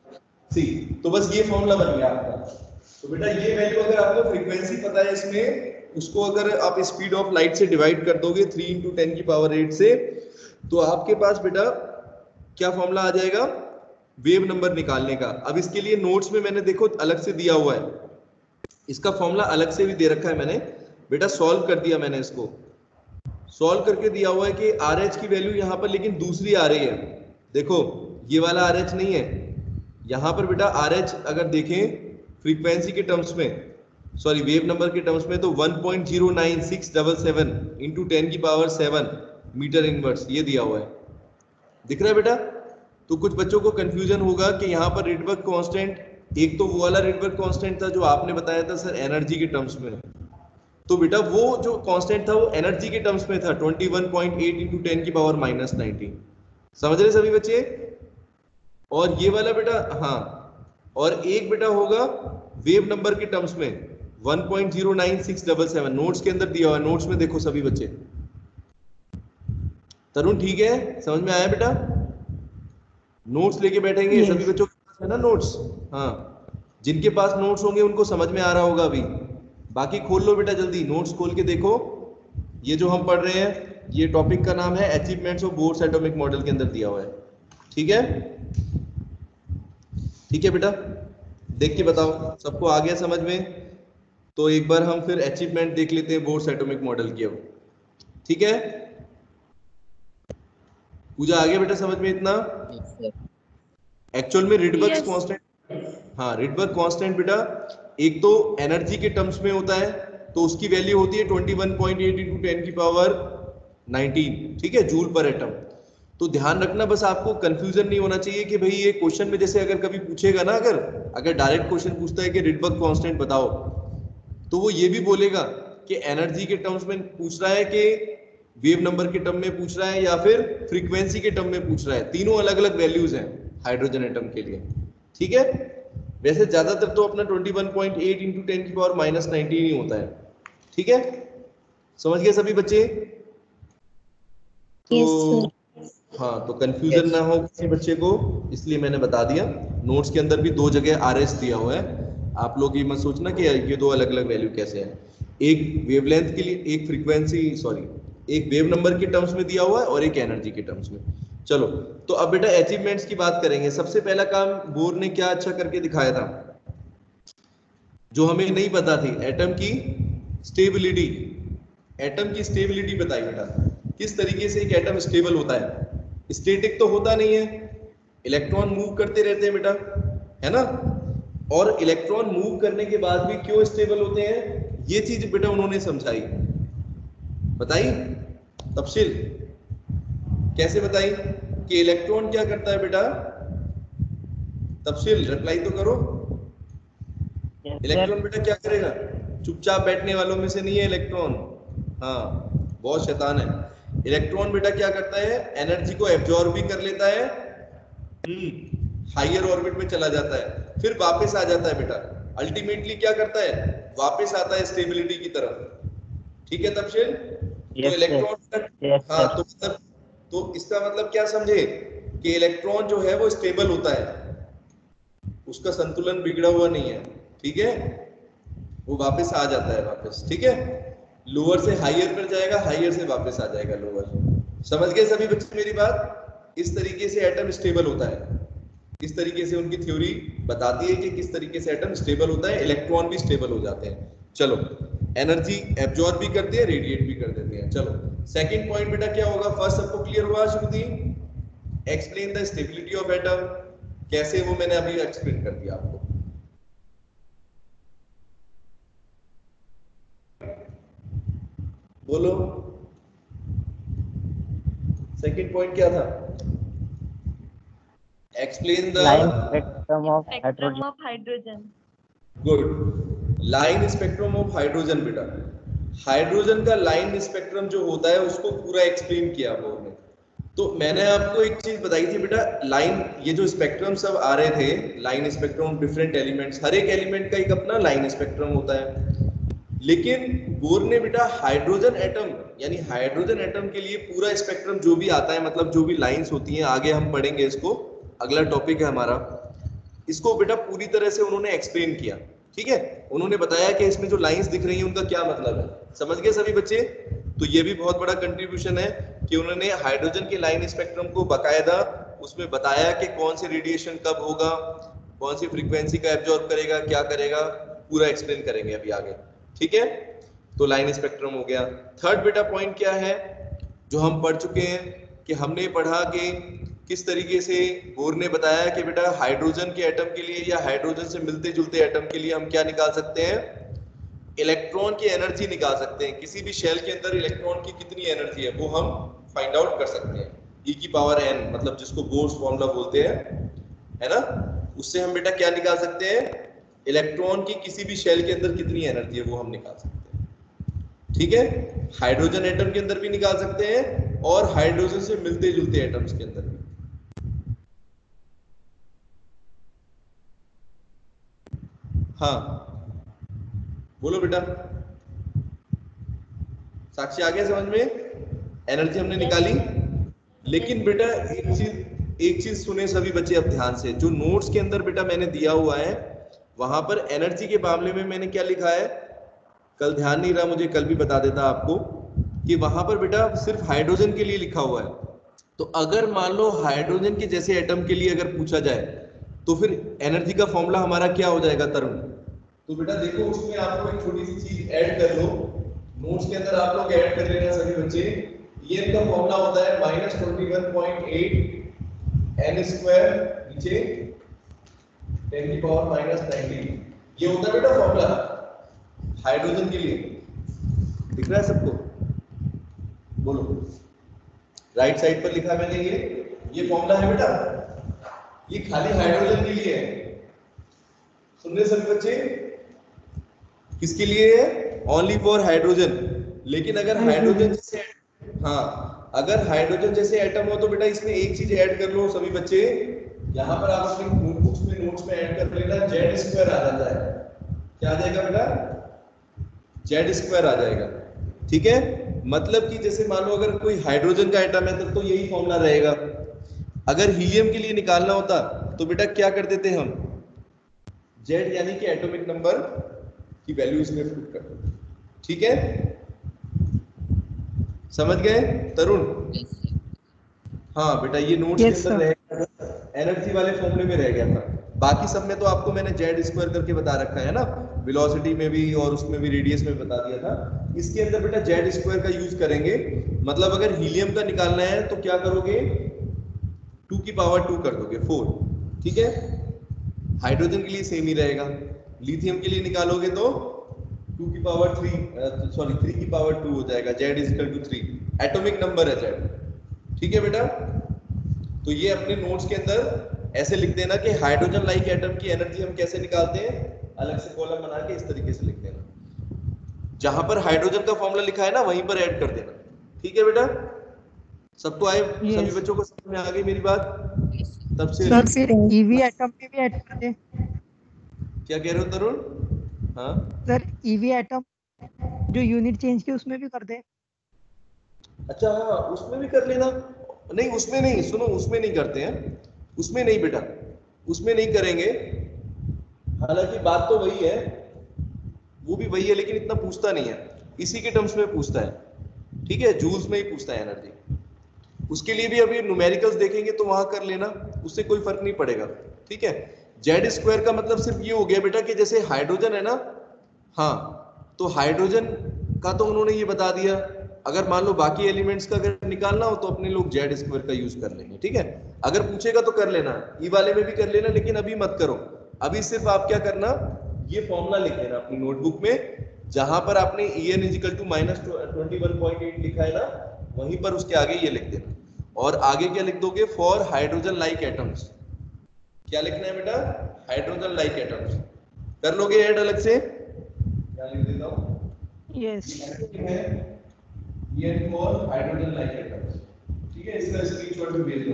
सी। तो बस ये फॉर्मूला बन गया आपका। तो बेटा ये वैल्यू अगर आपको फ्रीक्वेंसी पता है इसमें, उसको अगर आप स्पीड ऑफ लाइट से डिवाइड कर दोगे थ्री इंटू टेन की पावर एट से, तो आपके पास बेटा क्या फॉर्मूला आ जाएगा वेव नंबर निकालने का। अब इसके लिए नोट्स में मैंने देखो अलग से दिया हुआ है, इसका फॉर्मूला अलग से भी दे रखा है मैंने बेटा, सॉल्व कर दिया मैंने, इसको सॉल्व करके दिया हुआ है कि आर एच की वैल्यू यहाँ पर लेकिन दूसरी आ रही है। देखो ये वाला आर एच नहीं है यहाँ पर बेटा, आर एच अगर देखें फ्रीक्वेंसी के टर्म्स में, सॉरी वेव नंबर के टर्म्स में, तो one point zero nine six seven seven into ten की पावर सेवन मीटर इनवर्स ये दिया हुआ है, दिख रहा है बेटा। तो कुछ बच्चों को कंफ्यूजन होगा कि यहाँ पर रिडबर्ग कांस्टेंट, एक तो वो वाला रिडबर्ग कांस्टेंट था जो आपने बताया था सर एनर्जी के टर्म्स में, तो बेटा वो जो कांस्टेंट था वो एनर्जी के टर्म्स में था twenty one point eight into ten की पावर माइनस नाइनटीन, समझ रहे सभी बच्चे। और ये वाला बेटा, हाँ, और एक बेटा होगा वेव नंबर के टर्म्स में one point zero nine six seven seven, notes के अंदर दिया हुआ है, नोट्स में देखो सभी बच्चे। तरुण ठीक है, समझ में आया बेटा? नोट्स लेके बैठेंगे yes. सभी बच्चों के पास है ना नोट्स? हाँ, जिनके पास नोट्स होंगे उनको समझ में आ रहा होगा अभी। बाकी खोल लो बेटा जल्दी, नोट्स खोल के देखो। ये जो हम पढ़ रहे हैं ये टॉपिक का नाम है achievements of Bohr's atomic model के अंदर दिया हुआ है, ठीक है? ठीक है बेटा, देख के बताओ सबको आ गया समझ में? तो एक बार हम फिर अचीवमेंट देख लेते हैं बोर्स एटॉमिक मॉडल की अब, ठीक है? पूजा आ गया बेटा समझ में इतना? एक्चुअल में रिडबर्ग Yes. कांस्टेंट, हाँ रिडबर्ग कांस्टेंट बेटा एक तो एनर्जी के टर्म्स में होता है, तो उसकी वैल्यू होती है twenty one point eight into ten की पावर नाइनटीन, ठीक है, जूल पर एटम। तो ध्यान रखना, बस आपको कंफ्यूजन नहीं होना चाहिए कि भाई ये क्वेश्चन में जैसे अगर कभी पूछेगा ना, अगर अगर डायरेक्ट क्वेश्चन पूछता है कि रिडबर्ग कांस्टेंट बताओ, तो वो ये भी बोलेगा कि एनर्जी के टर्म्स में पूछ रहा है कि वेव नंबर के टर्म में पूछ रहा है या फिर फ्रीक्वेंसी के टर्म में पूछ रहा है, तीनों अलग अलग वैल्यूज हैं हाइड्रोजन एटम के लिए, ठीक है? वैसे ज्यादातर तो अपना twenty one point eight into ten की पावर माइनस नाइनटीन ही होता है, ठीक है? समझ गए सभी बच्चे? तो yes, हाँ, तो कंफ्यूजन yes. ना हो किसी बच्चे को, इसलिए मैंने बता दिया। नोट्स के अंदर भी दो जगह आर एस दिया हुआ है, आप लोग ये मत सोचना कि ये दो अलग अलग वैल्यू कैसे है, एक वेवलेंथ के लिए, एक फ्रीक्वेंसी, सॉरी एक वेव नंबर के टर्म्स में दिया हुआ है और एक एनर्जी के टर्म्स में। चलो, तो अब बेटा अचीवमेंट्स की बात करेंगे। सबसे पहला काम बोर ने क्या अच्छा करके दिखाया था जो हमें नहीं पता थी, एटम की स्टेबिलिटी। एटम की स्टेबिलिटी बताई बेटा, किस तरीके से एक एटम स्टेबल होता है। स्टैटिक तो होता नहीं है, इलेक्ट्रॉन मूव करते रहते हैं बेटा, है ना? और इलेक्ट्रॉन मूव करने के बाद भी क्यों स्टेबल होते हैं, ये चीज बेटा उन्होंने समझाई, बताई तफसील कैसे बताई कि इलेक्ट्रॉन क्या करता है बेटा, तफसील रिप्लाई तो करो। इलेक्ट्रॉन बेटा क्या करेगा, चुपचाप बैठने वालों में से नहीं है इलेक्ट्रॉन, हाँ बहुत शैतान है। इलेक्ट्रॉन बेटा क्या करता है, एनर्जी को एब्जॉर्ब भी कर लेता है, हम्म हायर ऑर्बिट में चला जाता है, फिर वापस आ जाता है बेटा। अल्टीमेटली क्या करता है, वापस आता है स्टेबिलिटी की तरफ, ठीक है तफसील? तो इलेक्ट्रॉन, हाँ, तो मतलब तो इसका मतलब क्या समझे कि इलेक्ट्रॉन जो है वो स्टेबल होता है, उसका संतुलन बिगड़ा हुआ नहीं है, ठीक है? वो वापस आ जाता है वापस, ठीक है? लोअर से हायर पर जाएगा, हायर से वापस आ जाएगा लोअर। समझ गए सभी बच्चे मेरी बात? इस तरीके से एटम स्टेबल होता है, इस तरीके से उनकी थ्योरी बताती है कि किस तरीके से एटम स्टेबल होता है, इलेक्ट्रॉन भी स्टेबल हो जाते हैं। चलो, एनर्जी एब्जॉर्ब भी करते हैं, रेडिएट भी कर देते हैं। चलो, सेकंड पॉइंट बेटा क्या होगा, फर्स्ट सबको क्लियर हुआ? Shruti, explain the stability of atom. कैसे, वो मैंने अभी एक्सप्लेन कर दिया आपको। बोलो, सेकंड पॉइंट क्या था? Explain the line spectrum of spectrum of hydrogen. Good, line spectrum of hydrogen. बेटा हाइड्रोजन का लाइन स्पेक्ट्रम जो होता है उसको पूरा एक्सप्लेन किया बोर ने। तो मैंने आपको एक चीज बताई थी बेटा, लाइन, ये जो स्पेक्ट्रम सब आ रहे थे, लाइन स्पेक्ट्रम डिफरेंट एलिमेंट्स, हर एक एलिमेंट का एक अपना लाइन स्पेक्ट्रम होता है। लेकिन बोर ने बेटा हाइड्रोजन एटम, यानी हाइड्रोजन एटम के लिए पूरा स्पेक्ट्रम जो भी आता है, मतलब जो भी लाइंस होती हैं, आगे हम पढ़ेंगे इसको, अगला टॉपिक है हमारा, इसको बेटा पूरी तरह से उन्होंने एक्सप्लेन किया, ठीक है। उन्होंने बताया कि इसमें जो लाइंस दिख रही हैं उनका क्या मतलब है, समझ गए सभी बच्चे। तो ये भी बहुत बड़ा कंट्रीब्यूशन है कि उन्होंने हाइड्रोजन के लाइन स्पेक्ट्रम को बकायदा उसमें बताया कि कौन से रेडिएशन कब होगा, कौन सी फ्रीक्वेंसी का एब्जॉर्ब करेगा, क्या करेगा, पूरा एक्सप्लेन करेंगे अभी आगे, ठीक है। तो लाइन स्पेक्ट्रम हो गया। थर्ड बेटा पॉइंट क्या है जो हम पढ़ चुके हैं कि हमने पढ़ा कि किस तरीके से बोर ने बताया कि बेटा हाइड्रोजन के एटम के लिए या हाइड्रोजन से मिलते जुलते एटम के लिए हम क्या निकाल सकते हैं, इलेक्ट्रॉन की एनर्जी निकाल सकते हैं। किसी भी शेल के अंदर इलेक्ट्रॉन की कितनी एनर्जी है वो हम फाइंड आउट कर सकते हैं, ई की पावर एन, मतलब जिसको बोर्स फॉर्मूला बोलते हैं, है ना। उससे हम बेटा क्या निकाल सकते हैं, इलेक्ट्रॉन की किसी भी शेल के अंदर कितनी एनर्जी है वो हम निकाल सकते हैं, ठीक है। हाइड्रोजन एटम के अंदर भी निकाल सकते हैं और हाइड्रोजन से मिलते जुलते एटम्स के अंदर भी। हाँ बोलो बेटा, साक्षी आ गया समझ में, एनर्जी हमने निकाली। लेकिन बेटा एक चीज एक चीज सुने सभी बच्चे अब ध्यान से, जो नोट्स के अंदर बेटा मैंने दिया हुआ है वहां पर एनर्जी के मामले में मैंने क्या लिखा है, कल ध्यान नहीं रहा मुझे, कल भी बता देता आपको कि वहां पर बेटा सिर्फ हाइड्रोजन के लिए लिखा हुआ है। तो अगर मान लो हाइड्रोजन के जैसे एटम के लिए अगर पूछा जाए तो फिर एनर्जी का फॉर्मूला हमारा क्या हो जाएगा तरुण। तो बेटा देखो उसमें आपको एक छोटी सी चीज ऐड कर लो, नोट्स के अंदर आप लोग ऐड कर लेना सभी बच्चे। ये इनका फॉर्मूला होता है minus twenty one point eight N square नीचे टेन की पावर माइनस नाइनटीन, ये होता है बेटा फॉर्मूला हाइड्रोजन के लिए। दिख रहा है सबको, बोलो। राइट साइड पर लिखा मैंने, ये ये फॉर्मूला है बेटा, ये खाली हाइड्रोजन के लिए है। सुन रहे सभी बच्चे, किसके लिए है, ओनली फॉर हाइड्रोजन। लेकिन अगर हाइड्रोजन जैसे, हाँ अगर हाइड्रोजन जैसे एटम हो तो बेटा इसमें एक चीज ऐड कर लो सभी बच्चे, यहाँ पर आप अपने नोटबुक्स में नोट्स में ऐड कर लेना, जेड स्क्वायर आ जाता है। क्या आ जाएगा बेटा, जेड स्क्वायर आ जाएगा, ठीक है। मतलब कि जैसे मान लो अगर कोई हाइड्रोजन का एटम है तब तो यही फॉर्मूला रहेगा। अगर हीलियम के लिए निकालना होता तो बेटा क्या कर देते हम, जेड यानी कि एटॉमिक नंबर की वैल्यू इसमें पुट कर देते, ठीक है। समझ गए तरुण। हाँ बेटा ये नोट्स yes, के अंदर रहेगा, एनर्जी वाले फॉर्मूले में रह गया था। बाकी सब में तो आपको मैंने जेड स्क्वायर करके बता रखा है ना, वेलोसिटी में भी और उसमें भी रेडियस में बता दिया था। इसके अंदर बेटा जेड स्क्वायर का यूज करेंगे। मतलब अगर हीलियम का निकालना है तो क्या करोगे, टू की पावर टू कर दोगे, फोर, ठीक है। हाइड्रोजन के लिए सेम ही रहेगा। लिथियम के लिए निकालोगे तो टू की पावर थ्री, सॉरी थ्री की पावर टू हो जाएगा, Z is equal to three, atomic number है जेड, ठीक है बेटा। तो ये अपने नोट्स के अंदर ऐसे लिख देना कि हाइड्रोजन लाइक एटम की एनर्जी हम कैसे निकालते हैं, अलग से कॉलम बना के इस तरीके से लिख देना। जहां पर हाइड्रोजन का फॉर्मूला लिखा है ना वहीं पर ऐड कर देना, ठीक है बेटा। सबको आए, yes. सभी बच्चों को समझ में आ गई मेरी बात। तब से सर फिर ईवी एटम में भी ऐड कर दे। क्या कह रहे हो तरुण। हाँ सर ईवी एटम जो यूनिट चेंज की उसमें भी कर दे। अच्छा हाँ उसमें भी कर लेना। नहीं उसमें नहीं, सुनो उसमें नहीं करते हैं, उसमें नहीं बेटा, उसमें नहीं करेंगे। हालांकि बात तो वही है, वो भी वही है लेकिन इतना पूछता नहीं है, इसी के टर्म्स में पूछता है, ठीक है, जूल्स में ही पूछता है एनर्जी। उसके लिए भी अभी न्यूमेरिकल्स देखेंगे तो वहां कर लेना, उससे कोई फर्क नहीं पड़ेगा, ठीक है। जेड स्क्वायर का मतलब सिर्फ ये हो गया बेटा कि जैसे हाइड्रोजन है ना, हाँ तो हाइड्रोजन का तो उन्होंने ये बता दिया। अगर मान लो बाकी एलिमेंट्स का अगर निकालना हो तो अपने लोग जेड स्क्वायर का यूज कर लेंगे, ठीक है। अगर पूछेगा तो कर लेना, ई वाले में भी कर लेना, लेकिन अभी मत करो। अभी सिर्फ आप क्या करना, ये फॉर्मूला लिख लेना अपनी नोटबुक में, जहां पर आपने E N equal to minus twenty one point eight लिखा है ना, वहीं पर उसके आगे ये लिख देना। और आगे क्या लिख दोगे, फॉर हाइड्रोजन लाइक एटम्स। क्या लिखना है बेटा, हाइड्रोजन लाइक एटम्स। कर लोगे ऐड अलग से, क्या लिख देता हूं, यस ये फॉर हाइड्रोजन लाइक एटम्स, ठीक है। इसका स्क्रीनशॉट भी भेज दो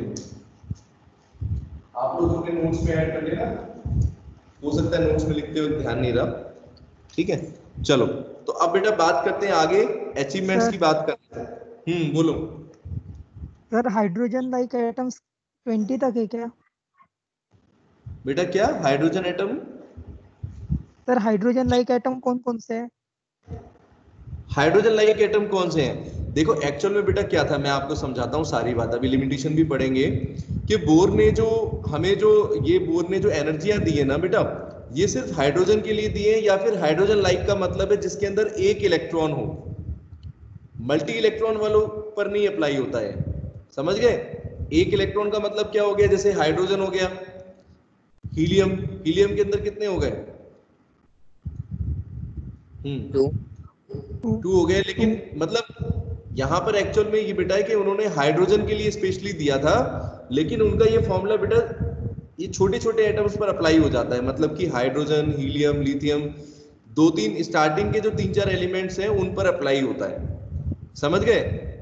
आप लोग अपने नोट्स में ऐड कर लेना, हो सकता है नोट्स में लिखते हुए ध्यान नहीं रहा, ठीक है। चलो तो अब बेटा बात करते हैं आगे, अचीवमेंट्स की बात करते हैं। हम्म बोलो sir, hydrogen like atoms twenty तक है क्या? बेटा क्या hydrogen atom? Sir hydrogen like atom कौन कौन से हैं? हाइड्रोजन लाइक एटम कौन से हैं? देखो एक्चुअल में बेटा क्या था, मैं आपको समझाता हूँ सारी बात, अभी लिमिटेशन भी पढ़ेंगे कि बोर ने जो हमें जो ये बोर ने जो एनर्जियां दी है ना बेटा, ये सिर्फ हाइड्रोजन के लिए दिए या फिर हाइड्रोजन लाइक का मतलब है जिसके अंदर एक इलेक्ट्रॉन हो, मल्टी इलेक्ट्रॉन वालों पर नहीं अप्लाई होता है, समझ गए? एक इलेक्ट्रॉन का मतलब क्या हो गया, जैसे हाइड्रोजन हो गया, हीलियम, हीलियम के अंदर कितने हो गए? हम्म टू टू हो गए, लेकिन मतलब यहाँ पर एक्चुअल में ये बेटा है कि उन्होंने हाइड्रोजन के लिए स्पेशली दिया था, लेकिन उनका ये फॉर्मूला बेटा ये छोटे छोटे एटम्स पर अप्लाई हो जाता है, मतलब कि हाइड्रोजन, हीलियम, लिथियम, दो तीन स्टार्टिंग के जो तीन चार एलिमेंट्स हैं उन पर अप्लाई होता है, समझ गए?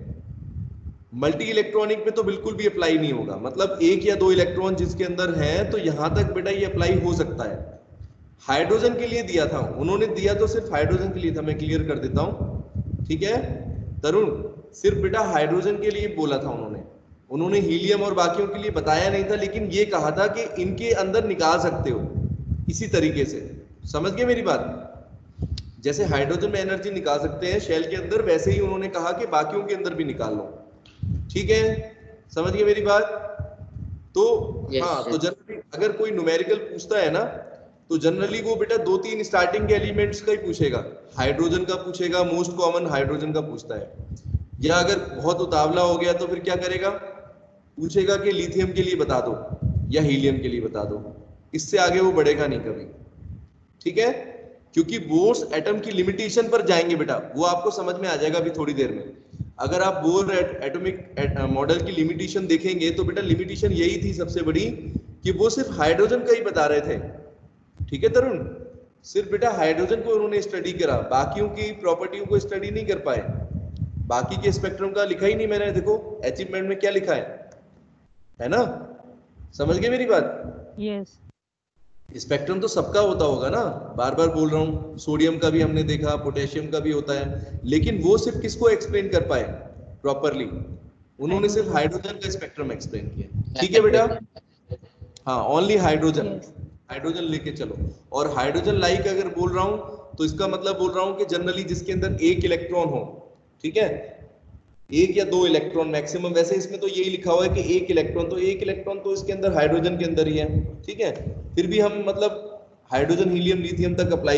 मल्टी इलेक्ट्रॉनिक पे तो बिल्कुल भी अप्लाई नहीं होगा, मतलब एक या दो इलेक्ट्रॉन जिसके अंदर है तो यहां तक बेटा ये अप्लाई हो सकता है। हाइड्रोजन के लिए दिया था उन्होंने, दिया तो सिर्फ हाइड्रोजन के लिए था, मैं क्लियर कर देता हूं, ठीक है तरुण? सिर्फ बेटा हाइड्रोजन के लिए बोला था उन्होंने, उन्होंने हीलियम और बाकियों के लिए बताया नहीं था, लेकिन ये कहा था कि इनके अंदर निकाल सकते हो इसी तरीके से, समझ गए मेरी बात? जैसे हाइड्रोजन में एनर्जी निकाल सकते हैं शेल के अंदर, वैसे ही उन्होंने कहा कि बाकियों के अंदर भी निकाल लो, ठीक है? समझ गए मेरी बात? तो Yes, हाँ, तो yes. जनरली अगर कोई न्यूमेरिकल पूछता है ना, तो जनरली वो बेटा दो तीन स्टार्टिंग के एलिमेंट्स का ही पूछेगा, हाइड्रोजन का पूछेगा, मोस्ट कॉमन हाइड्रोजन का पूछता है, या अगर बहुत उतावला हो गया तो फिर क्या करेगा, पूछेगा कि लिथियम के लिए बता दो या हीलियम के लिए बता दो, इससे आगे वो बढ़ेगा नहीं कभी, ठीक है? क्योंकि बोर्स एटम की लिमिटेशन पर जाएंगे बेटा, वो आपको समझ में आ जाएगा अभी थोड़ी देर में। अगर आप बोर एटॉमिक मॉडल की लिमिटेशन देखेंगे तो बेटा लिमिटेशन यही थी सबसे बड़ी कि वो सिर्फ हाइड्रोजन का ही बता रहे थे, ठीक है तरुण? सिर्फ बेटा हाइड्रोजन को उन्होंने स्टडी करा, बाकियों की प्रॉपर्टियों को स्टडी नहीं कर पाए, बाकी के स्पेक्ट्रम का लिखा ही नहीं मैंने, देखो अचीवमेंट में क्या लिखा है, है ना? समझ गए मेरी बात? यस। स्पेक्ट्रम तो सबका होता होगा ना, बार बार बोल रहा हूँ, सोडियम का भी हमने देखा, पोटेशियम का भी होता है, लेकिन वो सिर्फ किसको एक्सप्लेन कर पाए प्रॉपरली, उन्होंने सिर्फ हाइड्रोजन का स्पेक्ट्रम एक्सप्लेन किया, ठीक है बेटा? हाँ, ओनली हाइड्रोजन, हाइड्रोजन लेके चलो। और हाइड्रोजन लाइक अगर बोल रहा हूँ तो इसका मतलब बोल रहा हूँ कि जनरली जिसके अंदर एक इलेक्ट्रॉन हो, ठीक है, एक या दो इलेक्ट्रॉन मैक्सिमम, वैसे इसमें तो यही लिखा हुआ है कि एक इलेक्ट्रॉन, तो एक इलेक्ट्रॉन तो इसके अंदर हाइड्रोजन के अंदर ही है, ठीक है? फिर भी हम मतलब हाइड्रोजन, हीलियम, लिथियम तक अप्लाई।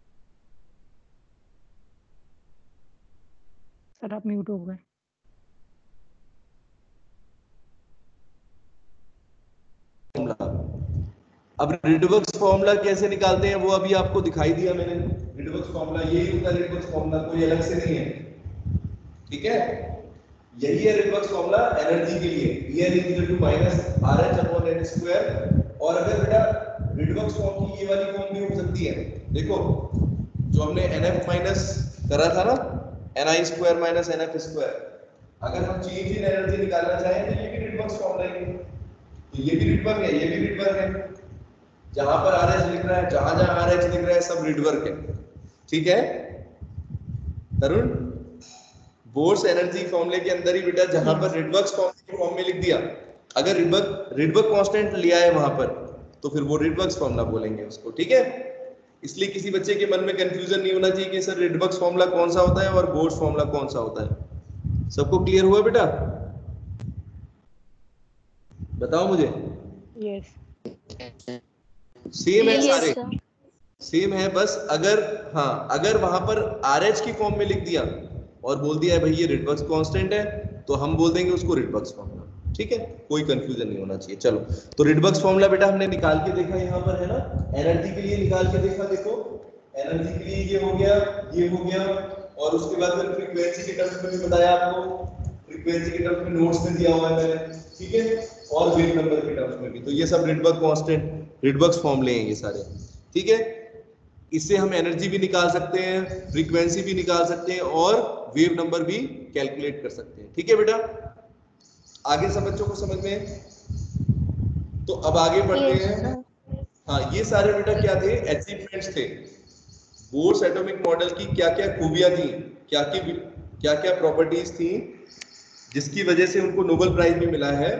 सर आप म्यूट हो गए। अब रिडवर्स फॉर्मूला कैसे निकालते हैं वो अभी आपको दिखाई दिया मैंने, रिडवर्स फॉर्मूला यही होता है, रिडवर्स फॉर्मूला कोई अलग से नहीं है, ठीक है? यही है रिडवर्स फॉर्मूला एनर्जी के लिए, E n equal to minus R H upon N square. और अगर बेटा रिडवर्स फॉर्म की ये वाली फॉर्म भी हो सकती है, देखो जो हमने Nf माइनस करा था ना, Ni square minus Nf square, अगर हम चेंज इन एनर्जी निकालना चाहें तो ये भी रिडवर्स फॉर्मूला है, तो ये भी रिडवर्क है, ये भी रिडवर्क है, जहां पर आर एच लिख रहा है, जहां जहां आर एच लिख रहा है सब रिडवर्क है, ठीक है तरुण? बोर्स एनर्जी फॉर्मूले के अंदर ही बेटा जहां पर रिडवर्क फॉर्म में लिख दिया, अगर रिडवर्क रिडवर्क कांस्टेंट लिया है वहां पर तो फिर वो रिडवर्क फॉर्मूला बोलेंगे उसको, ठीक है? इसलिए किसी बच्चे के मन में कंफ्यूजन नहीं होना चाहिए कि सर रिडवर्क फॉर्मूला कौन सा होता है और बोर्स फॉर्मूला कौन सा होता है। सबको क्लियर हुआ बेटा? बताओ मुझे। यस। सेम है Yes, सारे, sir. सेम है, बस अगर हाँ अगर वहां पर आर एच की फॉर्म में लिख दिया और बोल दिया है भाई ये रिडवर्क कांस्टेंट है, तो हम बोल देंगे उसको रिडवर्क फॉर्मूला, ठीक है? कोई कंफ्यूजन नहीं होना चाहिए। चलो, तो रिडवर्क फॉर्मूला बेटा हमने निकाल के देखा, यहाँ पर है ना, एनर्जी के लिए निकाल के देखा, देखो एनर्जी के लिए ये हो गया, ये हो गया, और उसके बाद फिर फ्रीक्वेंसी के टर्म्स में भी बताया आपको, फ्रीक्वेंसी के टर्म्स में नोट्स में दिया हुआ है मैंने, ठीक है? और वेव नंबर के टर्म्स में भी, तो ये सब रिडवर्क कांस्टेंट, रिडवर्क फॉर्मूले हैं ये सारे, ठीक है? इससे हम एनर्जी भी निकाल सकते हैं, फ्रीक्वेंसी भी निकाल सकते हैं और वेव नंबर भी कैलकुलेट कर सकते हैं, ठीक है बेटा? आगे सब बच्चों को समझ में? तो अब आगे बढ़ते Yes, हैं। sir. हाँ, ये सारे बेटा क्या थे? अचीवमेंट्स थे। बोर्स एटॉमिक मॉडल की क्या क्या खूबियां थी, क्या क्या क्या क्या प्रॉपर्टीज थी जिसकी वजह से उनको नोबेल प्राइज भी मिला है,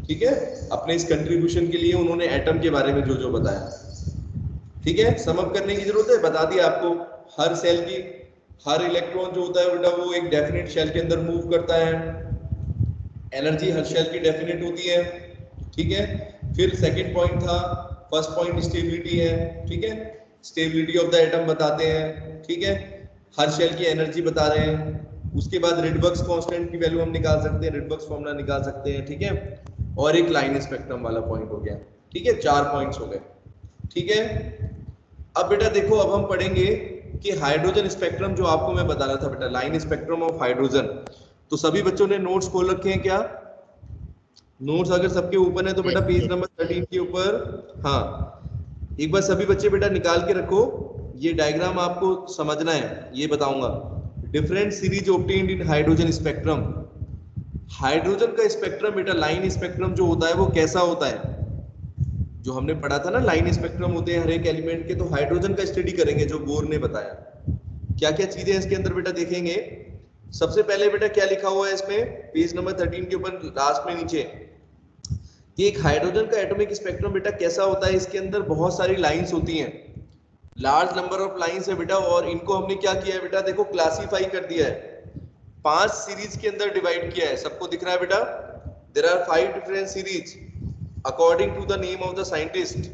ठीक है, अपने इस कंट्रीब्यूशन के लिए उन्होंने एटम के बारे में जो जो बताया। ठीक है, सम अप करने की जरूरत है, बता दिया आपको हर सेल की हर इलेक्ट्रॉन जो होता है बेटा वो एक डेफिनेट शेल के अंदर मूव करता है, एनर्जी हर शेल की डेफिनेट होती है। ठीक है, फिर सेकंड पॉइंट था, फर्स्ट पॉइंट स्टेबिलिटी है। ठीक है, स्टेबिलिटी ऑफ द एटम बताते हैं। ठीक है, हर शेल की एनर्जी बता रहे हैं। उसके बाद रिडबर्ग्स कांस्टेंट की वैल्यू हम निकाल सकते हैं, रिडबर्ग्स फॉर्मूला निकाल सकते हैं। ठीक है, और एक लाइन स्पेक्ट्रम वाला पॉइंट हो गया। ठीक है, चार पॉइंट्स हो गए। ठीक है, अब बेटा देखो, अब हम पढ़ेंगे कि हाइड्रोजन स्पेक्ट्रम जो आपको मैं बता रहा था बेटा, लाइन स्पेक्ट्रम ऑफ हाइड्रोजन। तो सभी बच्चों ने नोट्स खोल रखे हैं क्या? नोट्स अगर सबके ऊपर है तो बेटा पेज नंबर थर्टीन के ऊपर, हाँ एक बार सभी बच्चे बेटा निकाल के रखो। ये डायग्राम आपको समझना है, ये बताऊंगा। Different series obtained in hydrogen spectrum. Hydrogen का स्पेक्ट्रम बेटा, लाइन स्पेक्ट्रम जो होता है वो कैसा होता है? जो हमने पढ़ा था ना, लाइन स्पेक्ट्रम होते हैं हर एक एलिमेंट के, तो हाइड्रोजन का स्टडी करेंगे जो बोर ने बताया। क्या क्या चीजें इसके अंदर बेटा देखेंगे। सबसे पहले बेटा क्या लिखा हुआ है इसमें, पेज नंबर थर्टीन के ऊपर लास्ट में नीचे, कि एक हाइड्रोजन का एटॉमिक स्पेक्ट्रम बेटा कैसा होता है। इसके अंदर बहुत सारी लाइंस होती हैं, लार्ज नंबर ऑफ लाइंस है बेटा, और इनको हमने क्या किया है बेटा, देखो क्लासीफाई कर दिया है, पांच सीरीज के अंदर डिवाइड किया है। सबको दिख रहा है बेटा, there are five different series according to the name of the scientist.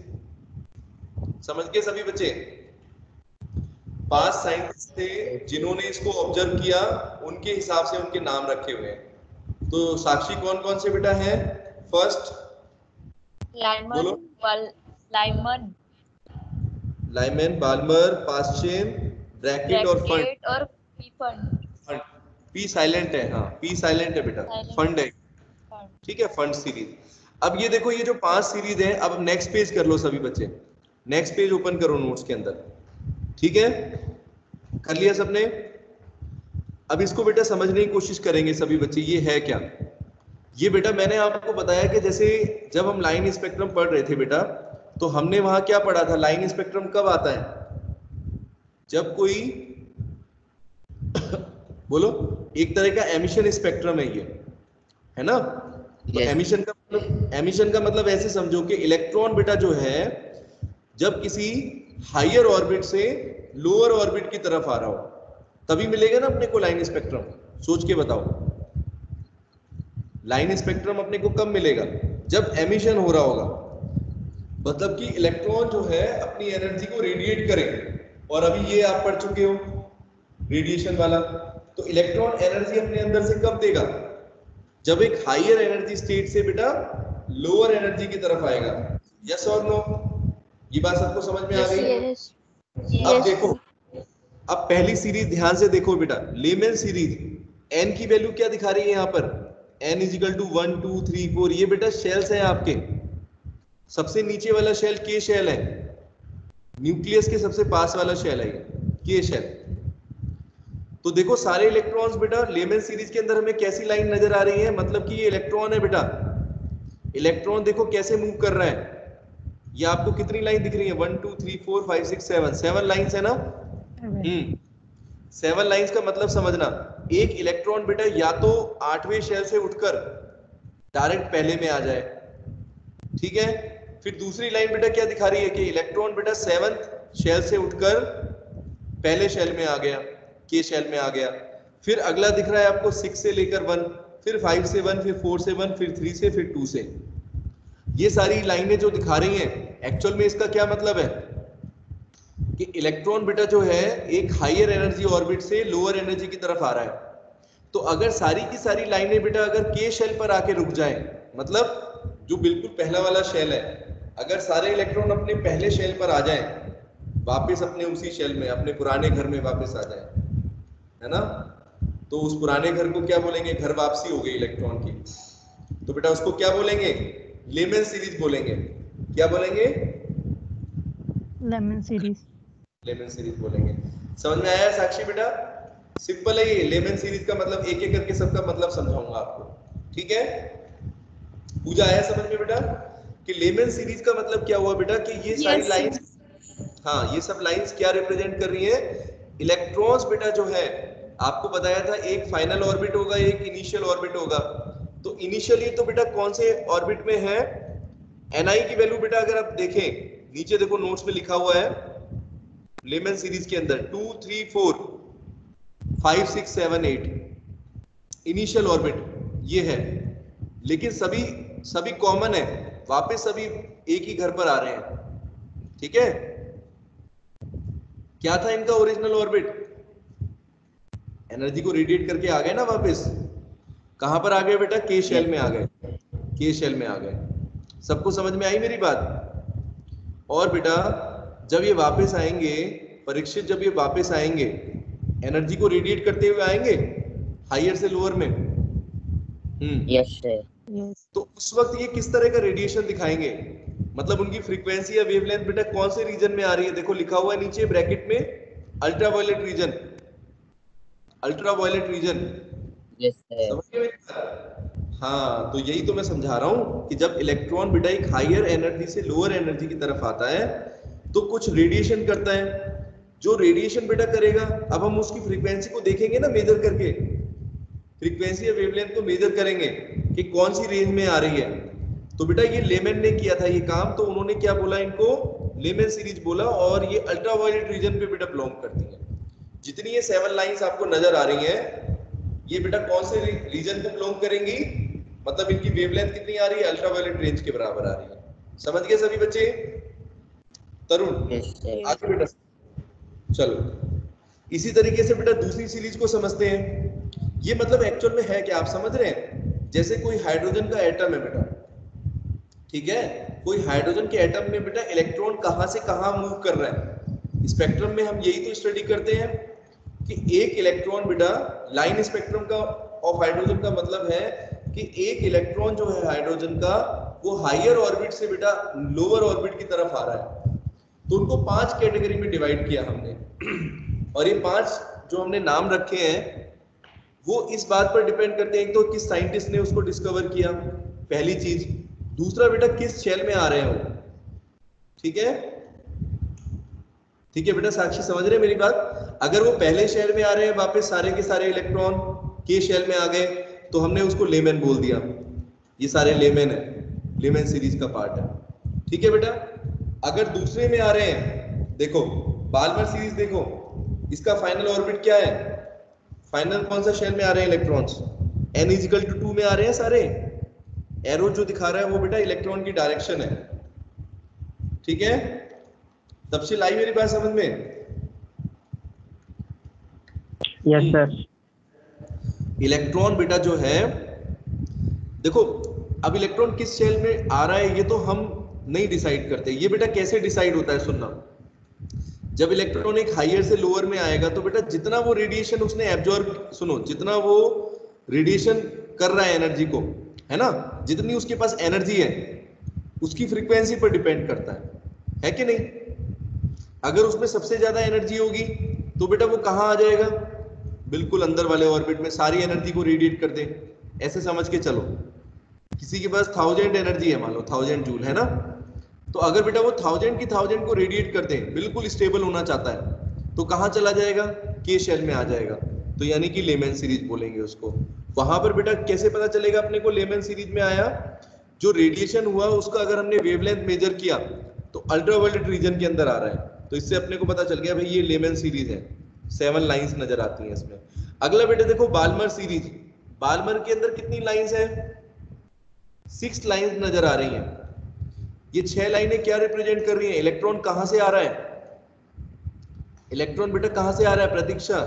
समझ गए सभी बच्चे? पांच साइंटिस्ट थे जिन्होंने इसको ऑब्जर्व किया, उनके हिसाब से उनके नाम रखे हुए हैं। तो साक्षी कौन कौन से बेटा हैं? First Lyman, Lyman, Lyman, Balmer, Paschen, Brackett और फंड। और P Pfund. Pfund, P silent है, हाँ पी साइलेंट है बेटा, फंड है। ठीक है, फंड सीरीज। अब ये देखो, ये जो पांच सीरीज है, अब नेक्स्ट पेज कर लो सभी बच्चे, नेक्स्ट पेज ओपन करो नोट्स के अंदर। ठीक है, कर लिया सबने? अब इसको बेटा समझने की कोशिश करेंगे सभी बच्चे, ये है क्या। ये बेटा मैंने आपको बताया कि जैसे जब हम लाइन स्पेक्ट्रम पढ़ रहे थे बेटा, तो हमने वहां क्या पढ़ा था, लाइन स्पेक्ट्रम कब आता है? जब कोई बोलो, एक तरह का एमिशन स्पेक्ट्रम है ये, है ना। तो एमिशन का मतलब, एमिशन का मतलब ऐसे समझो कि इलेक्ट्रॉन बेटा जो है, जब किसी हायर ऑर्बिट से लोअर ऑर्बिट की तरफ आ रहा हो, तभी मिलेगा ना अपने को लाइन स्पेक्ट्रम। सोच के बताओ, लाइन स्पेक्ट्रम अपने को कब मिलेगा? जब एमिशन हो रहा होगा, मतलब कि इलेक्ट्रॉन जो है अपनी एनर्जी को रेडिएट करे। और अभी ये आप पढ़ चुके हो रेडिएशन वाला। तो इलेक्ट्रॉन एनर्जी अपने अंदर से कब देगा? जब एक हायर एनर्जी स्टेट से बेटा लोअर एनर्जी की तरफ आएगा। यस और नो? ये बात सबको समझ में आ गई? yes, yes. अब देखो, अब पहली सीरीज ध्यान से देखो बेटा, लेमन सीरीज। एन की वैल्यू क्या दिखा रही है यहाँ पर? N is equal to one two three four. ये बेटा शेल्स हैं आपके। सबसे नीचे वाला शेल के शेल है, न्यूक्लियस के सबसे पास वाला शेल है के शेल। तो देखो सारे इलेक्ट्रॉन्स बेटा लेमन सीरीज के अंदर हमें कैसी लाइन नजर आ रही है, मतलब कि ये इलेक्ट्रॉन है बेटा। इलेक्ट्रॉन देखो कैसे मूव कर रहा है। ये आपको कितनी लाइन दिख रही है? One two three four five six seven, seven lines है ना। हम्म, सेवन लाइंस का मतलब समझना, एक इलेक्ट्रॉन बेटा या तो आठवें शेल से उठकर डायरेक्ट पहले में आ जाए, ठीक है। फिर दूसरी लाइन बेटा क्या दिखा रही है कि इलेक्ट्रॉन बेटा सेवंथ शेल से उठकर पहले शेल में आ गया, के शेल में आ गया। फिर अगला दिख रहा है आपको सिक्स से लेकर वन, फिर फाइव से वन, फिर फोर से वन, फिर थ्री से, फिर टू से। ये सारी लाइनें जो दिखा रही हैं, एक्चुअल में इसका क्या मतलब है कि इलेक्ट्रॉन बेटा जो है एक हायर एनर्जी ऑर्बिट से लोअर एनर्जी की तरफ आ रहा है। तो अगर सारी की सारी लाइनें बेटा अगर के शेल पर आके रुक जाएं, मतलब जो बिल्कुल पहला वाला शेल है, अगर सारे इलेक्ट्रॉन अपने पहले शेल पर आ जाएं, वापस अपने उसी शेल में, अपने पुराने घर में वापस आ जाएं, है ना, तो उस पुराने घर को क्या बोलेंगे? घर वापसी हो गई इलेक्ट्रॉन की। तो बेटा उसको क्या बोलेंगे? लेमन सीरीज बोलेंगे। क्या बोलेंगे? Lyman series. लेमन सीरीज बोलेंगे। समझ में आया साक्षी बेटा? सिंपल है ये। लेमन सीरीज का मतलब एक एक करके सबका मतलब समझाऊंगा आपको, ठीक है। पूजा आया समझ में बेटा कि लेमन सीरीज का मतलब क्या हुआ बेटा कि ये सारी yes, लाइंस, हाँ ये सब लाइंस क्या रिप्रेजेंट कर रही है? इलेक्ट्रॉन्स बेटा जो है आपको बताया था, एक फाइनल ऑर्बिट होगा, एक इनिशियल ऑर्बिट होगा। तो इनिशियली तो बेटा कौन से ऑर्बिट में है, एनआई की वैल्यू बेटा अगर आप देखें नीचे देखो नोट्स में लिखा हुआ है लेमन सीरीज के अंदर two three four five six seven eight initial orbit ये है, लेकिन सभी सभी कॉमन है, वापस सभी एक ही घर पर आ रहे हैं। ठीक है, क्या था इनका ओरिजिनल ऑर्बिट, एनर्जी को रेडिएट करके आ गए ना वापस, कहां पर आ गए बेटा, के शेल में आ गए, के शेल में आ गए। सबको समझ में आई मेरी बात। और बेटा जब ये वापस आएंगे परीक्षित, जब ये वापस आएंगे एनर्जी को रेडिएट करते हुए आएंगे हायर से लोअर में। Hmm yes sir. Yes. तो उस वक्त ये किस तरह का रेडिएशन दिखाएंगे, मतलब उनकी फ्रीक्वेंसी या वेवलेंथ बेटा कौन से रीजन में आ रही है, देखो लिखा हुआ है नीचे ब्रैकेट में ultraviolet region, ultraviolet region. Yes sir. समझ में? हाँ, तो यही तो मैं समझा रहा हूं कि जब इलेक्ट्रॉन बेटा एक हायर एनर्जी से लोअर एनर्जी की तरफ आता है तो कुछ रेडिएशन करता है। जो रेडिएशन बेटा करेगा, अब हम उसकी फ्रीक्वेंसी को देखेंगे ना मेजर करके, फ्रीक्वेंसी या वेवलेंथ को मेजर करेंगे कि कौन सी रेंज में आ रही है। तो बेटा ये लेमन ने किया था ये काम, तो उन्होंने क्या बोला, इनको लेमन सीरीज बोला, और ये अल्ट्रावायलेट रीजन पे बेटा बिलोंग करती है। जितनी ये सेवन लाइंस आपको नजर आ रही हैं ये बेटा कौन से रीजन को बिलोंग करेंगी, मतलब इनकी वेवलेंथ कितनी आ रही है, अल्ट्रावायलेट रेंज के बराबर आ रही है। समझ गए सभी बच्चे? Tarun yes sir. आगे बेटा चलो। इसी तरीके से बेटा दूसरी सीरीज को समझते हैं। ये मतलब एक्चुअल में है क्या, आप समझ रहे हैं? जैसे कोई हाइड्रोजन का एटम है बेटा, ठीक है, कोई हाइड्रोजन के एटम में बेटा इलेक्ट्रॉन कहां से कहां मूव कर रहा है। स्पेक्ट्रम में हम यही तो स्टडी करते हैं कि एक इलेक्ट्रॉन बेटा, लाइन स्पेक्ट्रम का ऑफ हाइड्रोजन का मतलब है कि एक इलेक्ट्रॉन जो है हाइड्रोजन का वो हायर ऑर्बिट से बेटा लोअर ऑर्बिट की तरफ आ रहा है। तो उनको पांच कैटेगरी में डिवाइड किया हमने, और ये पांच जो हमने नाम रखे हैं वो इस बात पर डिपेंड करते हैं, एक तो किस साइंटिस्ट ने उसको डिस्कवर किया, पहली चीज, दूसरा बेटा किस शेल में आ रहे हैं वो। ठीक है, ठीक है बेटा, साक्षी समझ रहे हैं मेरी बात? अगर वो पहले शेल में आ रहे हैं वापस सारे के सारे इलेक्ट्रॉन के शेल में आ गए तो हमने उसको लेमन बोल दिया, ये सारे लेमन है, लेमन सीरीज का पार्ट है। ठीक है बेटा, अगर दूसरे में आ रहे हैं, देखो बाल्मर सीरीज देखो, इसका फाइनल ऑर्बिट क्या है, फाइनल कौन सा शेल में आ रहे हैं electrons, n is equal to two में आ रहे हैं सारे, एरो जो दिखा रहा है वो बेटा इलेक्ट्रॉन की डायरेक्शन है। ठीक है, तब से लाई मेरी बात समझ में? Yes sir. इलेक्ट्रॉन बेटा जो है, देखो अब इलेक्ट्रॉन किस शेल में आ रहा है ये तो हम नहीं डिसाइड करते, ये बेटा कैसे डिसाइड होता है, सुनना। जब इलेक्ट्रॉन एक हायर से लोअर में आएगा तो बेटा जितना वो रेडिएशन उसने एब्जॉर्ब, सुनो, जितना वो रेडिएशन कर रहा है एनर्जी को, है ना, जितनी उसके पास एनर्जी है उसकी फ्रीक्वेंसी पर डिपेंड करता है, है कि नहीं? अगर उसमें सबसे ज्यादा एनर्जी होगी तो बेटा वो कहां आ जाएगा, बिल्कुल अंदर वाले ऑर्बिट में, सारी एनर्जी को रेडिएट कर दे। ऐसे समझ के चलो, किसी के पास थाउजेंड एनर्जी है, मान लो थाउजेंड जूल है ना, तो अगर बेटा वो थाउजेंड की थाउजेंड को रेडिएट कर दे, बिल्कुल स्टेबल होना चाहता है, तो कहां चला जाएगा, के शेल में आ जाएगा। तो यानी कि लेमन सीरीज बोलेंगे उसको। वहां पर बेटा कैसे पता चलेगा अपने को लेमन सीरीज में आया, जो रेडिएशन हुआ उसका अगर हमने वेवलेंथ मेजर किया तो अल्ट्रावायलेट रीजन के अंदर आ रहा है, तो इससे अपने को पता चल गया भाई ये लेमन सीरीज है, सेवन लाइंस नजर आती हैं इसमें। अगला बेटा देखो बाल्मर सीरीज, बाल्मर के अंदर कितनी लाइंस है, सिक्स लाइंस नजर आ रही हैं। ये छह लाइनें क्या रिप्रेजेंट कर रही हैं, इलेक्ट्रॉन कहां से आ रहा है, इलेक्ट्रॉन बेटा कहां से आ रहा है, प्रतीक्षा,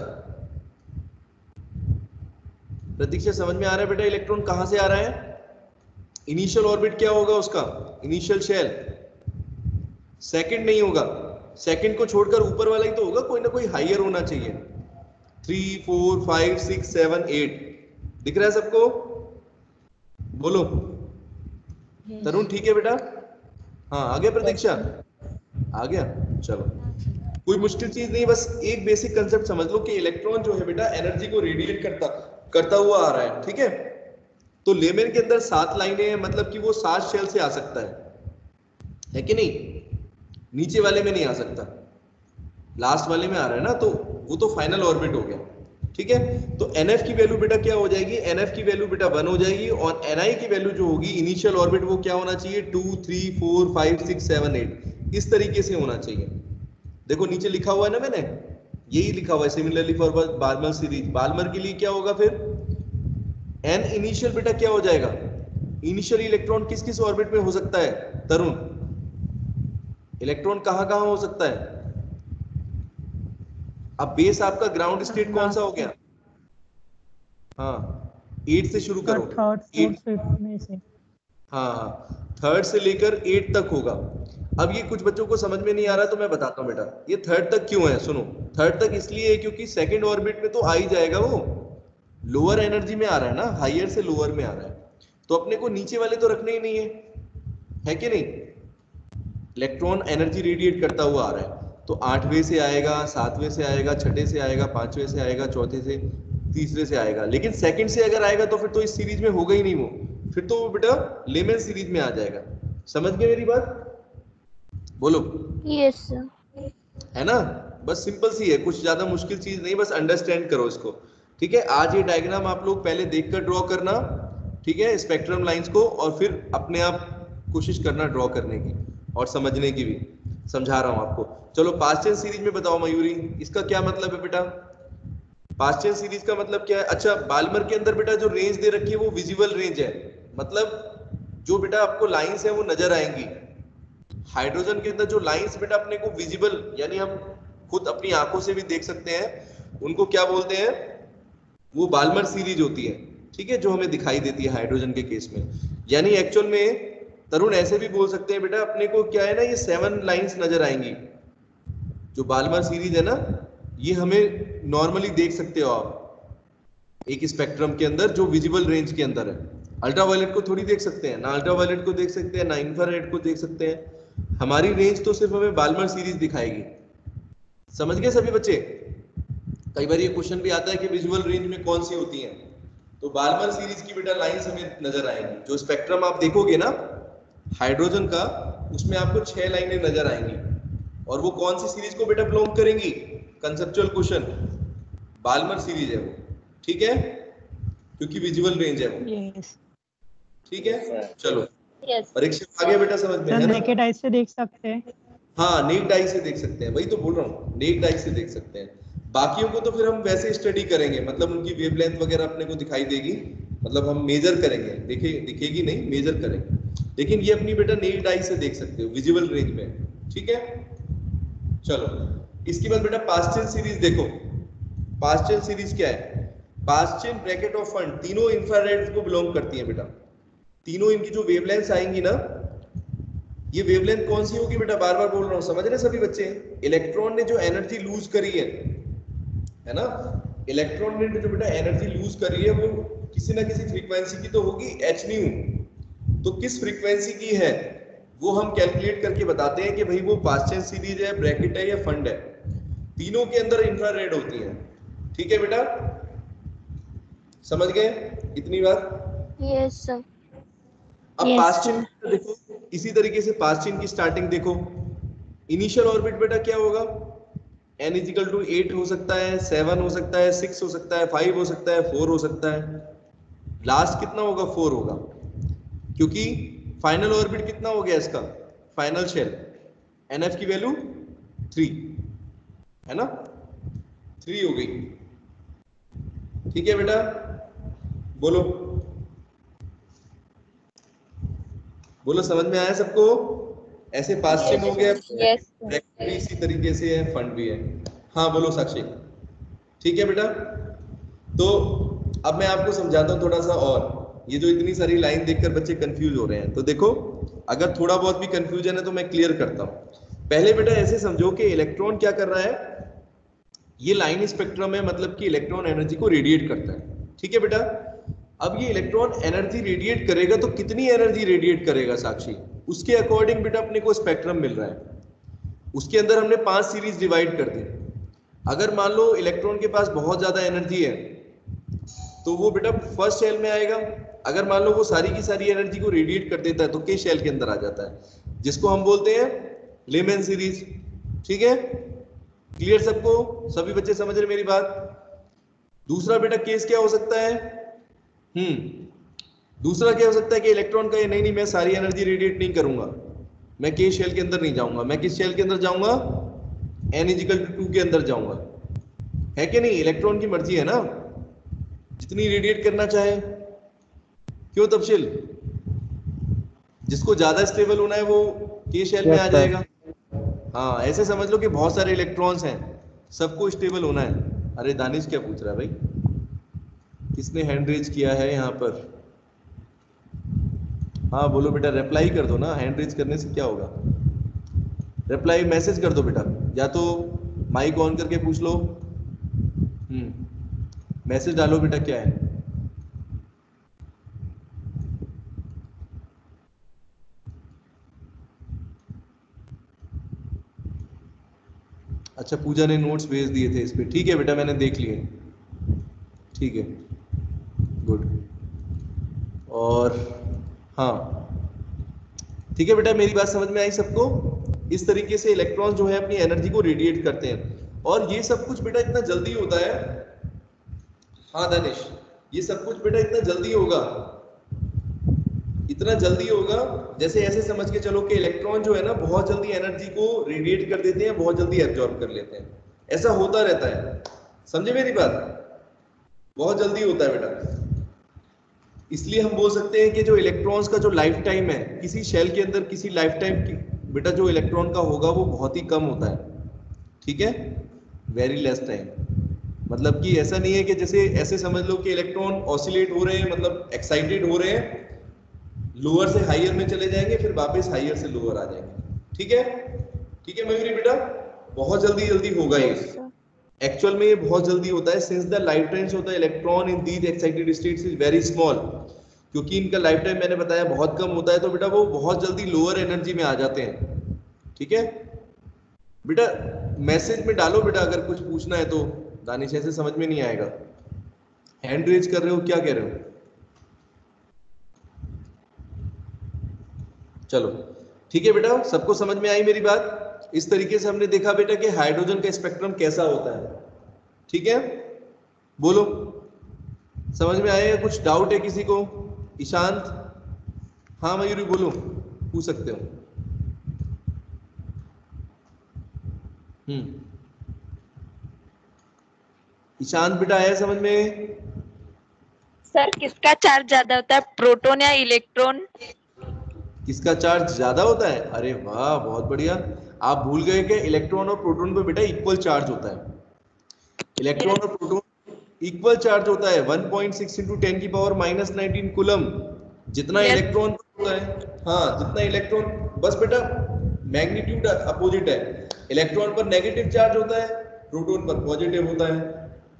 प्रतीक्षा समझ में आ रहा है बेटा, इलेक्ट्रॉन कहां से आ रहा है, इनिशियल ऑर्बिट क्या होगा उसका, इनिशियल शेल, सेकंड नहीं होगा, सेकंड को छोड़कर ऊपर वाला ही तो होगा, कोई ना कोई हायर होना चाहिए। Three four five six seven eight दिख रहा है सबको, बोलो तरुण, ठीक है बेटा? हाँ आ गया प्रतीक्षा, आ गया, चलो कोई मुश्किल चीज नहीं, बस एक बेसिक कंसेप्ट समझ लो कि इलेक्ट्रॉन जो है बेटा एनर्जी को रेडिएट करता करता हुआ आ रहा है। ठीक है, तो लेमन के अंदर सात लाइनें हैं, मतलब कि वो सात शेल से आ सकता है, है कि नहीं? नीचे वाले में नहीं आ सकता, लास्ट वाले में आ रहा है ना, तो वो तो फाइनल ऑर्बिट हो गया। ठीक है। तो एनएफ की वैल्यू बेटा क्या हो जाएगी, एनएफ की वैल्यू बेटा वन हो जाएगी और एनआई की वैल्यू जो होगी इनिशियल ऑर्बिट वो क्या होना चाहिए, two three four five six seven eight, इस तरीके से होना चाहिए। देखो नीचे लिखा हुआ है ना, मैंने यही लिखा हुआ है, similarly for Balmer series. Balmer के लिए क्या होगा फिर, एन इनिशियल बेटा क्या हो जाएगा, इनिशियल इलेक्ट्रॉन किस किस ऑर्बिट में हो सकता है तरुण, इलेक्ट्रॉन कहां कहां हो सकता है। अब बेस आपका ग्राउंड स्टेट कौन सा हो गया, हाँ एट से शुरू करो, थर्ड फोर्थ फिफ्थ में से। हाँ थर्ड से लेकर एट तक होगा। अब ये कुछ बच्चों को समझ में नहीं आ रहा तो मैं बताता हूँ बेटा, ये थर्ड तक क्यों है, सुनो। थर्ड तक इसलिए है क्योंकि सेकंड ऑर्बिट में तो आ ही जाएगा, वो लोअर एनर्जी में आ रहा है ना, हायर से लोअर में आ रहा है, तो अपने को नीचे वाले तो रखने ही नहीं है, है कि नहीं। इलेक्ट्रॉन एनर्जी रेडिएट करता हुआ आ रहा है, तो आठवें से आएगा, सातवें से आएगा, छठे से आएगा, पांचवें से आएगा, चौथे से, तीसरे से आएगा। लेकिन सेकंड से अगर आएगा तो फिर तो इस सीरीज में होगा ही नहीं वो, फिर तो वो बेटा लेमन सीरीज में आ जाएगा। समझ गए मेरी बात, बोलो। Yes sir. है ना, बस सिंपल सी है, कुछ ज्यादा मुश्किल चीज नहीं, बस अंडरस्टैंड करो इसको। ठीक है, आज ये डायग्राम आप लोग पहले देखकर ड्रॉ करना, ठीक है, स्पेक्ट्रम लाइंस को, और फिर अपने आप कोशिश करना ड्रॉ करने की और समझने की भी, समझा रहा हूं आपको। चलो पास्ट टेंस सीरीज में बताओ मयूरी, इसका क्या मतलब है बेटा, पास्ट टेंस सीरीज का मतलब क्या है। अच्छा, बाल्मर के अंदर बेटा जो रेंज दे रखी है वो विजिबल रेंज है, मतलब जो बेटा आपको लाइंस है वो नजर आएंगी। हाइड्रोजन के अंदर जो लाइंस बेटा अपने को विजिबल, यानी हम खुद अपनी आंखों से भी देख सकते हैं, उनको क्या बोलते हैं, वो बाल्मर सीरीज होती है, ठीक है, जो हमें दिखाई देती है हाइड्रोजन के केस में। यानी एक्चुअल में तरुण ऐसे भी बोल सकते हैं बेटा, अपने को क्या है ना, ये सेवन लाइंस नजर आएंगी, जो बाल्मर सीरीज है ना, ये हमें नॉर्मली देख सकते हो आप एक स्पेक्ट्रम के अंदर जो विजिबल रेंज के अंदर है। अल्ट्रावायलेट को थोड़ी देख सकते हैं ना, अल्ट्रावायलेट को देख सकते हैं ना, इंफ्रारेड को देख सकते हैं। हमारी रेंज तो सिर्फ हमें बाल्मर सीरीज दिखाएगी। समझ गए सभी बच्चे। कई बार ये क्वेश्चन भी आता है कि विजुअल रेंज में कौन सी होती है, तो बाल्मर सीरीज की बेटा लाइंस हमें नजर आएंगी। जो स्पेक्ट्रम आप देखोगे ना हाइड्रोजन का, उसमें आपको छह लाइनें नजर आएंगी, और वो कौन सी सीरीज को बेटा बिलोंग करेंगी, कंसेप्चुअल क्वेश्चन, बाल्मर सीरीज है वो, ठीक है, क्योंकि विजुअल रेंज है वो। यस ठीक है, चलो यस परीक्षा आ गया बेटा समझ में, सर, है ना। नेकेड आई से देख सकते हैं। हाँ नेक्ड आई से देख सकते हैं, वही तो बोल रहा हूँ, नेक्ड आई से देख सकते हैं। बाकियों को तो फिर हम वैसे स्टडी करेंगे, मतलब उनकी वेवलेंथ वगैरह अपने को दिखाई देगी, मतलब हम मेजर करेंगे, देखे दिखेगी नहीं, मेजर करेंगे। लेकिन ये अपनी बेटा नेक्ड आई से देख सकते हो विजिबल रेंज में, ठीक है। चलो इसके बाद बेटा पास्ट टेंस सीरीज देखो। पास्ट टेंस सीरीज क्या है, पास्ट टेंस ब्रैकेट ऑफ फंड तीनों इंफ्रारेड को बिलोंग करती है बेटा। तीनों इनकी जो वेवलेंथ्स आएंगी ना, ये वेवलेंथ कौन सी होगी बेटा, बार बार बोल रहा हूं, समझ रहे सभी बच्चे। इलेक्ट्रॉन ने जो एनर्जी लूज करी है है ना, इलेक्ट्रॉन ने जो बेटा एनर्जी लूज करी है वो किसी ना किसी फ्रीक्वेंसी की तो होगी, एच न्यू। तो किस फ्रीक्वेंसी की है वो हम कैलकुलेट करके बताते हैं कि भाई वो पास्ट टेंस सीरीज है, ब्रैकेट है या फंड है। तीनों के अंदर इंफ्रारेड होती है, ठीक है बेटा, समझ गए इतनी बात। Yes sir. अब Yes, पास्ट sir. चेन देखो, इसी तरीके से पास्ट चेन की स्टार्टिंग देखो। इनिशियल ऑर्बिट बेटा क्या होगा, n इजिकल टू एट हो सकता है, सेवन हो सकता है, सिक्स हो सकता है, फाइव हो सकता है, फोर हो सकता है। लास्ट कितना होगा, फोर होगा, क्योंकि फाइनल ऑर्बिट कितना हो गया इसका, फाइनल शेल, nf की वैल्यू थ्री है ना, थ्री हो गई, ठीक है बेटा, बोलो बोलो, समझ में आया सबको। ऐसे पास्ट चेन हो गया, Yes, ब्रैकेट भी इसी तरीके से है, फंड भी है। हाँ बोलो साक्षी, ठीक है बेटा। तो अब मैं आपको समझाता हूँ थोड़ा सा और, ये जो इतनी सारी लाइन देखकर बच्चे कंफ्यूज हो रहे हैं, तो देखो अगर थोड़ा बहुत भी कंफ्यूजन है तो मैं क्लियर करता हूँ। पहले बेटा ऐसे समझो कि इलेक्ट्रॉन क्या कर रहा है, ये लाइन स्पेक्ट्रम है, मतलब कि इलेक्ट्रॉन एनर्जी को रेडिएट करता है, ठीक है बेटा। अब ये इलेक्ट्रॉन एनर्जी रेडिएट करेगा तो कितनी एनर्जी रेडिएट करेगा साक्षी, उसके अकॉर्डिंग बेटा अपने को स्पेक्ट्रम मिल रहा है। उसके अंदर हमने पांच सीरीज डिवाइड कर दी। अगर मान लो इलेक्ट्रॉन के पास बहुत ज्यादा एनर्जी है तो वो बेटा फर्स्ट शेल में आएगा। अगर मान लो वो सारी की सारी एनर्जी को रेडिएट कर देता है तो के शेल के अंदर आ जाता है, जिसको हम बोलते हैं लेमन सीरीज, ठीक है। क्लियर सबको, सभी बच्चे समझ रहे मेरी बात। दूसरा बेटा केस क्या हो सकता है? हम्म दूसरा क्या हो सकता है कि इलेक्ट्रॉन का ये नहीं नहीं मैं सारी एनर्जी रेडिएट नहीं करूंगा, मैं के शेल के अंदर नहीं जाऊंगा, मैं किस शेल के अंदर जाऊंगा? एन इजिकल टू टू के अंदर जाऊंगा, है कि नहीं? इलेक्ट्रॉन की मर्जी है ना, जितनी रेडिएट करना चाहे। क्यों तफसील? जिसको ज्यादा स्टेबल होना है वो के शेल में आ जाएगा। हाँ, ऐसे समझ लो कि बहुत सारे इलेक्ट्रॉन्स हैं, सबको स्टेबल होना है। अरे दानिश क्या पूछ रहा है भाई? किसने हैंड रेज किया है यहाँ पर? हाँ बोलो बेटा, रिप्लाई कर दो ना, हैंड रेज करने से क्या होगा? रिप्लाई मैसेज कर दो बेटा, या तो माइक ऑन करके पूछ लो, हम्म मैसेज डालो बेटा, क्या है? अच्छा, पूजा ने नोट्स भेज दिए थे इस पे, ठीक है बेटा मैंने देख लिए, ठीक है गुड। और हाँ ठीक है बेटा, मेरी बात समझ में आई सबको? इस तरीके से इलेक्ट्रॉन जो है अपनी एनर्जी को रेडिएट करते हैं, और ये सब कुछ बेटा इतना जल्दी होता है। हाँ दानिश, ये सब कुछ बेटा इतना जल्दी होगा, इतना जल्दी होगा जैसे ऐसे समझ के चलो कि इलेक्ट्रॉन जो है ना बहुत जल्दी एनर्जी को रेडिएट कर देते हैं, बहुत जल्दी एब्जॉर्ब कर लेते हैं, ऐसा होता रहता है। समझे मेरी बात? बहुत जल्दी होता है बेटा। इसलिए हम बोल सकते हैं कि जो इलेक्ट्रॉन्स का जो लाइफ टाइम है किसी शेल के अंदर, किसी लाइफ टाइम की बेटा जो इलेक्ट्रॉन का होगा वो बहुत ही कम होता है, ठीक है, वेरी लेस टाइम। मतलब कि ऐसा नहीं है कि जैसे ऐसे समझ लो कि इलेक्ट्रॉन ऑसिलेट हो रहे हैं, मतलब एक्साइटेड हो रहे हैं, लोअर से हायर में चले जाएंगे, फिर वापस हायर से लोअर आ जाएंगे, ठीक है? ठीक है मयूरी बेटा, बहुत जल्दी जल्दी होगा ये, एक्चुअल में ये बहुत जल्दी होता है, since the life times of the electron in these excited states is very small, क्योंकि इनका लाइफ टाइम मैंने बताया बहुत कम होता है, तो बेटा वो बहुत जल्दी लोअर एनर्जी में आ जाते हैं, ठीक है बेटा? मैसेज में डालो बेटा अगर कुछ पूछना है तो। दानिश ऐसे समझ में नहीं आएगा, हैंड रेज कर रहे हो, क्या कह रहे हो? चलो ठीक है बेटा, सबको समझ में आई मेरी बात? इस तरीके से हमने देखा बेटा कि हाइड्रोजन का स्पेक्ट्रम कैसा होता है, ठीक है? बोलो, समझ में आएगा? कुछ डाउट है किसी को? ईशांत? हाँ मयूरी बोलो, पूछ सकते हो। हम्म ईशांत बेटा आया समझ में? सर किसका चार्ज ज्यादा होता है, प्रोटॉन या इलेक्ट्रॉन? किसका चार्ज ज्यादा होता है? अरे वाह, बहुत बढ़िया। आप भूल गए कि इलेक्ट्रॉन और प्रोटॉन पे बेटा इक्वल चार्ज होता है। इलेक्ट्रॉन और प्रोटॉन इक्वल चार्ज होता है, one point six into ten की पावर माइनस नाइनटीन कूलम, जितना Yes. इलेक्ट्रॉन होता है। हाँ, जितना इलेक्ट्रॉन, बस बेटा मैग्नीट्यूड अपोजिट है, इलेक्ट्रॉन पर नेगेटिव चार्ज होता है, प्रोटॉन पर पॉजिटिव होता है,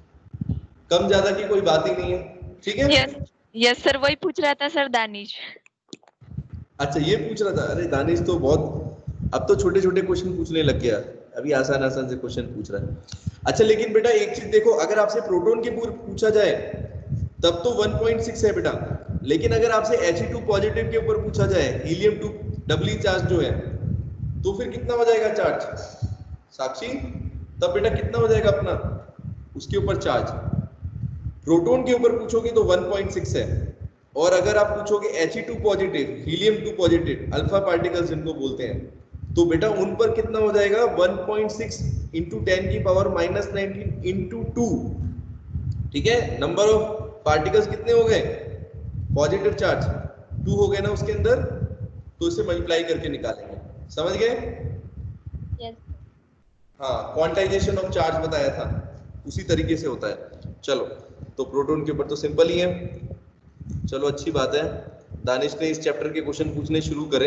कम ज्यादा की कोई बात ही नहीं है, ठीक है? यस यस सर, वही पूछ रहा था सर दानिश। अच्छा ये पूछ रहा था? अरे दानिश तो बहुत, अब तो छोटे छोटे क्वेश्चन पूछने लग गया, अभी आसान आसान से क्वेश्चन पूछ रहा है। अच्छा लेकिन बेटा एक चीज देखो, अगर आपसे प्रोटॉन के पूरे पूछा जाए तब तो वन पॉइंट सिक्स है बेटा, लेकिन अगर आपसे एच ई टू पॉजिटिव के ऊपर पूछा जाए, हीलियम टू डबली चार्ज जो है, तो फिर कितना हो जाएगा चार्ज साक्षी? तब बेटा कितना हो जाएगा अपना उसके ऊपर चार्ज? प्रोटॉन के ऊपर पूछोगे तो वन पॉइंट सिक्स है, और अगर आप पूछोगे H E two positive, helium two positive, alpha particles जिनको बोलते हैं, तो बेटा उन पर कितना हो जाएगा? One point six into ten की power minus nineteen into two, ठीक है? नंबर ऑफ पार्टिकल्स कितने हो गए? पॉजिटिव चार्ज टू हो गए ना उसके अंदर, तो इसे मल्टीप्लाई करके निकालेंगे, समझ गए? यस। हाँ, क्वांटाइजेशन ऑफ चार्ज बताया था, उसी तरीके से होता है। चलो, तो प्रोटॉन के ऊपर तो सिंपल ही है। चलो अच्छी बात है, दानिश ने इस चैप्टर के क्वेश्चन पूछने शुरू करें,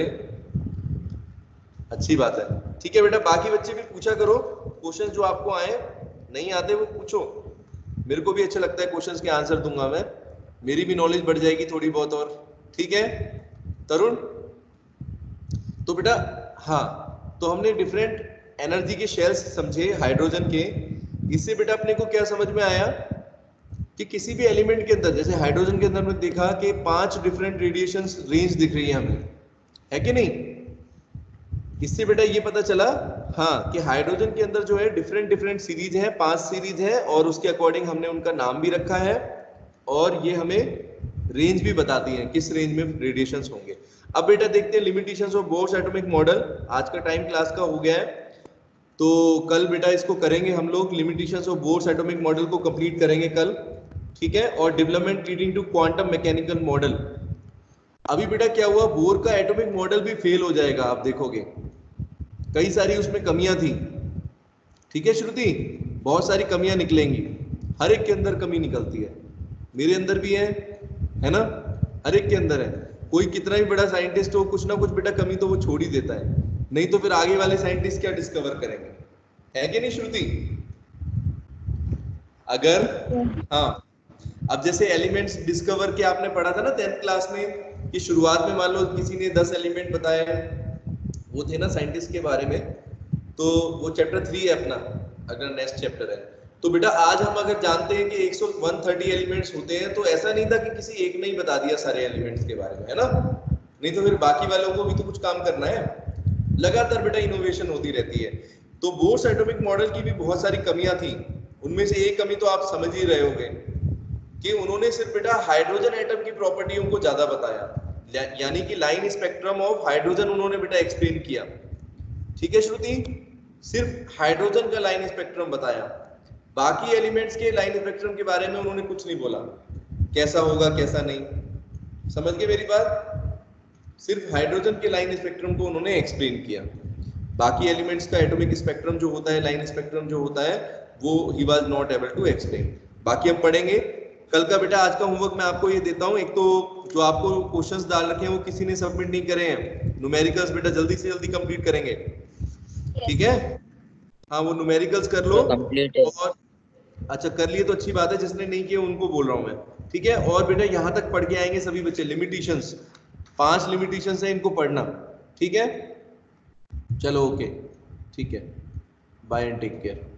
अच्छी बात है। ठीक है बेटा, बाकी बच्चे भी पूछा करो क्वेश्चन, जो आपको आए, नहीं आते वो पूछो, मेरे को भी अच्छा लगता है क्वेश्चंस के आंसर दूंगा मैं, मेरी भी नॉलेज बढ़ जाएगी थोड़ी बहुत और, ठीक है तरुण? तो बेटा हाँ, तो हमने डिफरेंट एनर्जी के शेल्स समझे हाइड्रोजन के। इससे बेटा अपने को क्या समझ में आया कि किसी भी एलिमेंट के अंदर, जैसे हाइड्रोजन के अंदर में देखा कि पांच डिफरेंट रेडिएशंस रेंज दिख रही है हमें, है कि नहीं? इससे बेटा ये पता चला हाँ कि हाइड्रोजन के अंदर जो है डिफरेंट डिफरेंट सीरीज है, पांच सीरीज है और उसके अकॉर्डिंग हमने उनका नाम भी रखा है और ये हमें रेंज भी बताती है किस रेंज में रेडिएशंस होंगे। अब बेटा देखते हैं limitations of Bohr's atomic model. आज का टाइम क्लास का हो गया है तो कल बेटा इसको करेंगे हम लोग, limitations of Bohr's atomic model को कंप्लीट करेंगे कल, ठीक है। और development leading to quantum mechanical model. अभी बेटा क्या हुआ, बोर का एटॉमिक मॉडल भी फेल हो जाएगा, आप देखोगे कई सारी उसमें कमियां थी, ठीक है श्रुति, बहुत सारी कमियां निकलेंगी, हर एक के अंदर कमी निकलती है, मेरे अंदर भी है है ना, हर एक के अंदर है। कोई कितना भी बड़ा साइंटिस्ट हो कुछ ना कुछ बेटा कमी तो वो छोड़ ही देता है, नहीं तो फिर आगे वाले साइंटिस्ट क्या डिस्कवर करेंगे, है कि नहीं श्रुति। अगर हाँ अब जैसे एलिमेंट्स डिस्कवर के आपने पढ़ा था ना टेंथ क्लास में कि शुरुआत में मान लो किसी ने दस एलिमेंट बताए, वो थे ना साइंटिस्ट के बारे में, तो वो चैप्टर थ्री है अपना, अगर नेक्स्ट चैप्टर है तो बेटा आज हम अगर जानते हैं कि एक सौ तीस एलिमेंट्स होते हैं तो ऐसा नहीं था कि किसी एक ने ही बता दिया सारे एलिमेंट्स के बारे में, है ना, नहीं तो फिर बाकी वालों को भी तो कुछ काम करना है, लगातार बेटा इनोवेशन होती रहती है। तो बोर्स एटॉमिक मॉडल की भी बहुत सारी कमियां थी, उनमें से एक कमी तो आप समझ ही रहे होंगे कि उन्होंने सिर्फ बेटा हाइड्रोजन एटम की प्रॉपर्टियों को ज्यादा बताया, यानी कि लाइन स्पेक्ट्रम ऑफ हाइड्रोजन उन्होंने बेटा एक्सप्लेन किया, ठीक है श्रुति, सिर्फ हाइड्रोजन का लाइन स्पेक्ट्रम बताया, बाकी एलिमेंट्स के लाइन स्पेक्ट्रम के बारे में उन्होंने कुछ नहीं बोला, कैसा होगा कैसा नहीं, समझ गए मेरी बात, सिर्फ हाइड्रोजन के लाइन स्पेक्ट्रम को उन्होंने एक्सप्लेन किया, बाकी एलिमेंट्स का एटॉमिक स्पेक्ट्रम जो होता है, लाइन स्पेक्ट्रम जो होता है, वो ही was not able to explain. बाकी हम पढ़ेंगे कल का बेटा। आज का होमवर्क मैं आपको ये देता हूँ, एक तो जो आपको क्वेश्चंस डाल रखे हैं वो किसी ने सबमिट नहीं करे हैं, न्यूमेरिकल्स बेटा जल्दी से जल्दी कंप्लीट करेंगे, ठीक है, हाँ वो न्यूमेरिकल्स कर लो कंप्लीट है। और अच्छा कर लिए तो अच्छी बात है, जिसने नहीं किया उनको बोल रहा हूँ मैं, ठीक है। और बेटा यहाँ तक पढ़ के आएंगे सभी बच्चे, लिमिटेशंस, पांच लिमिटेशंस है, इनको पढ़ना, ठीक है, चलो ओके, ठीक है, बाय एंड टेक केयर।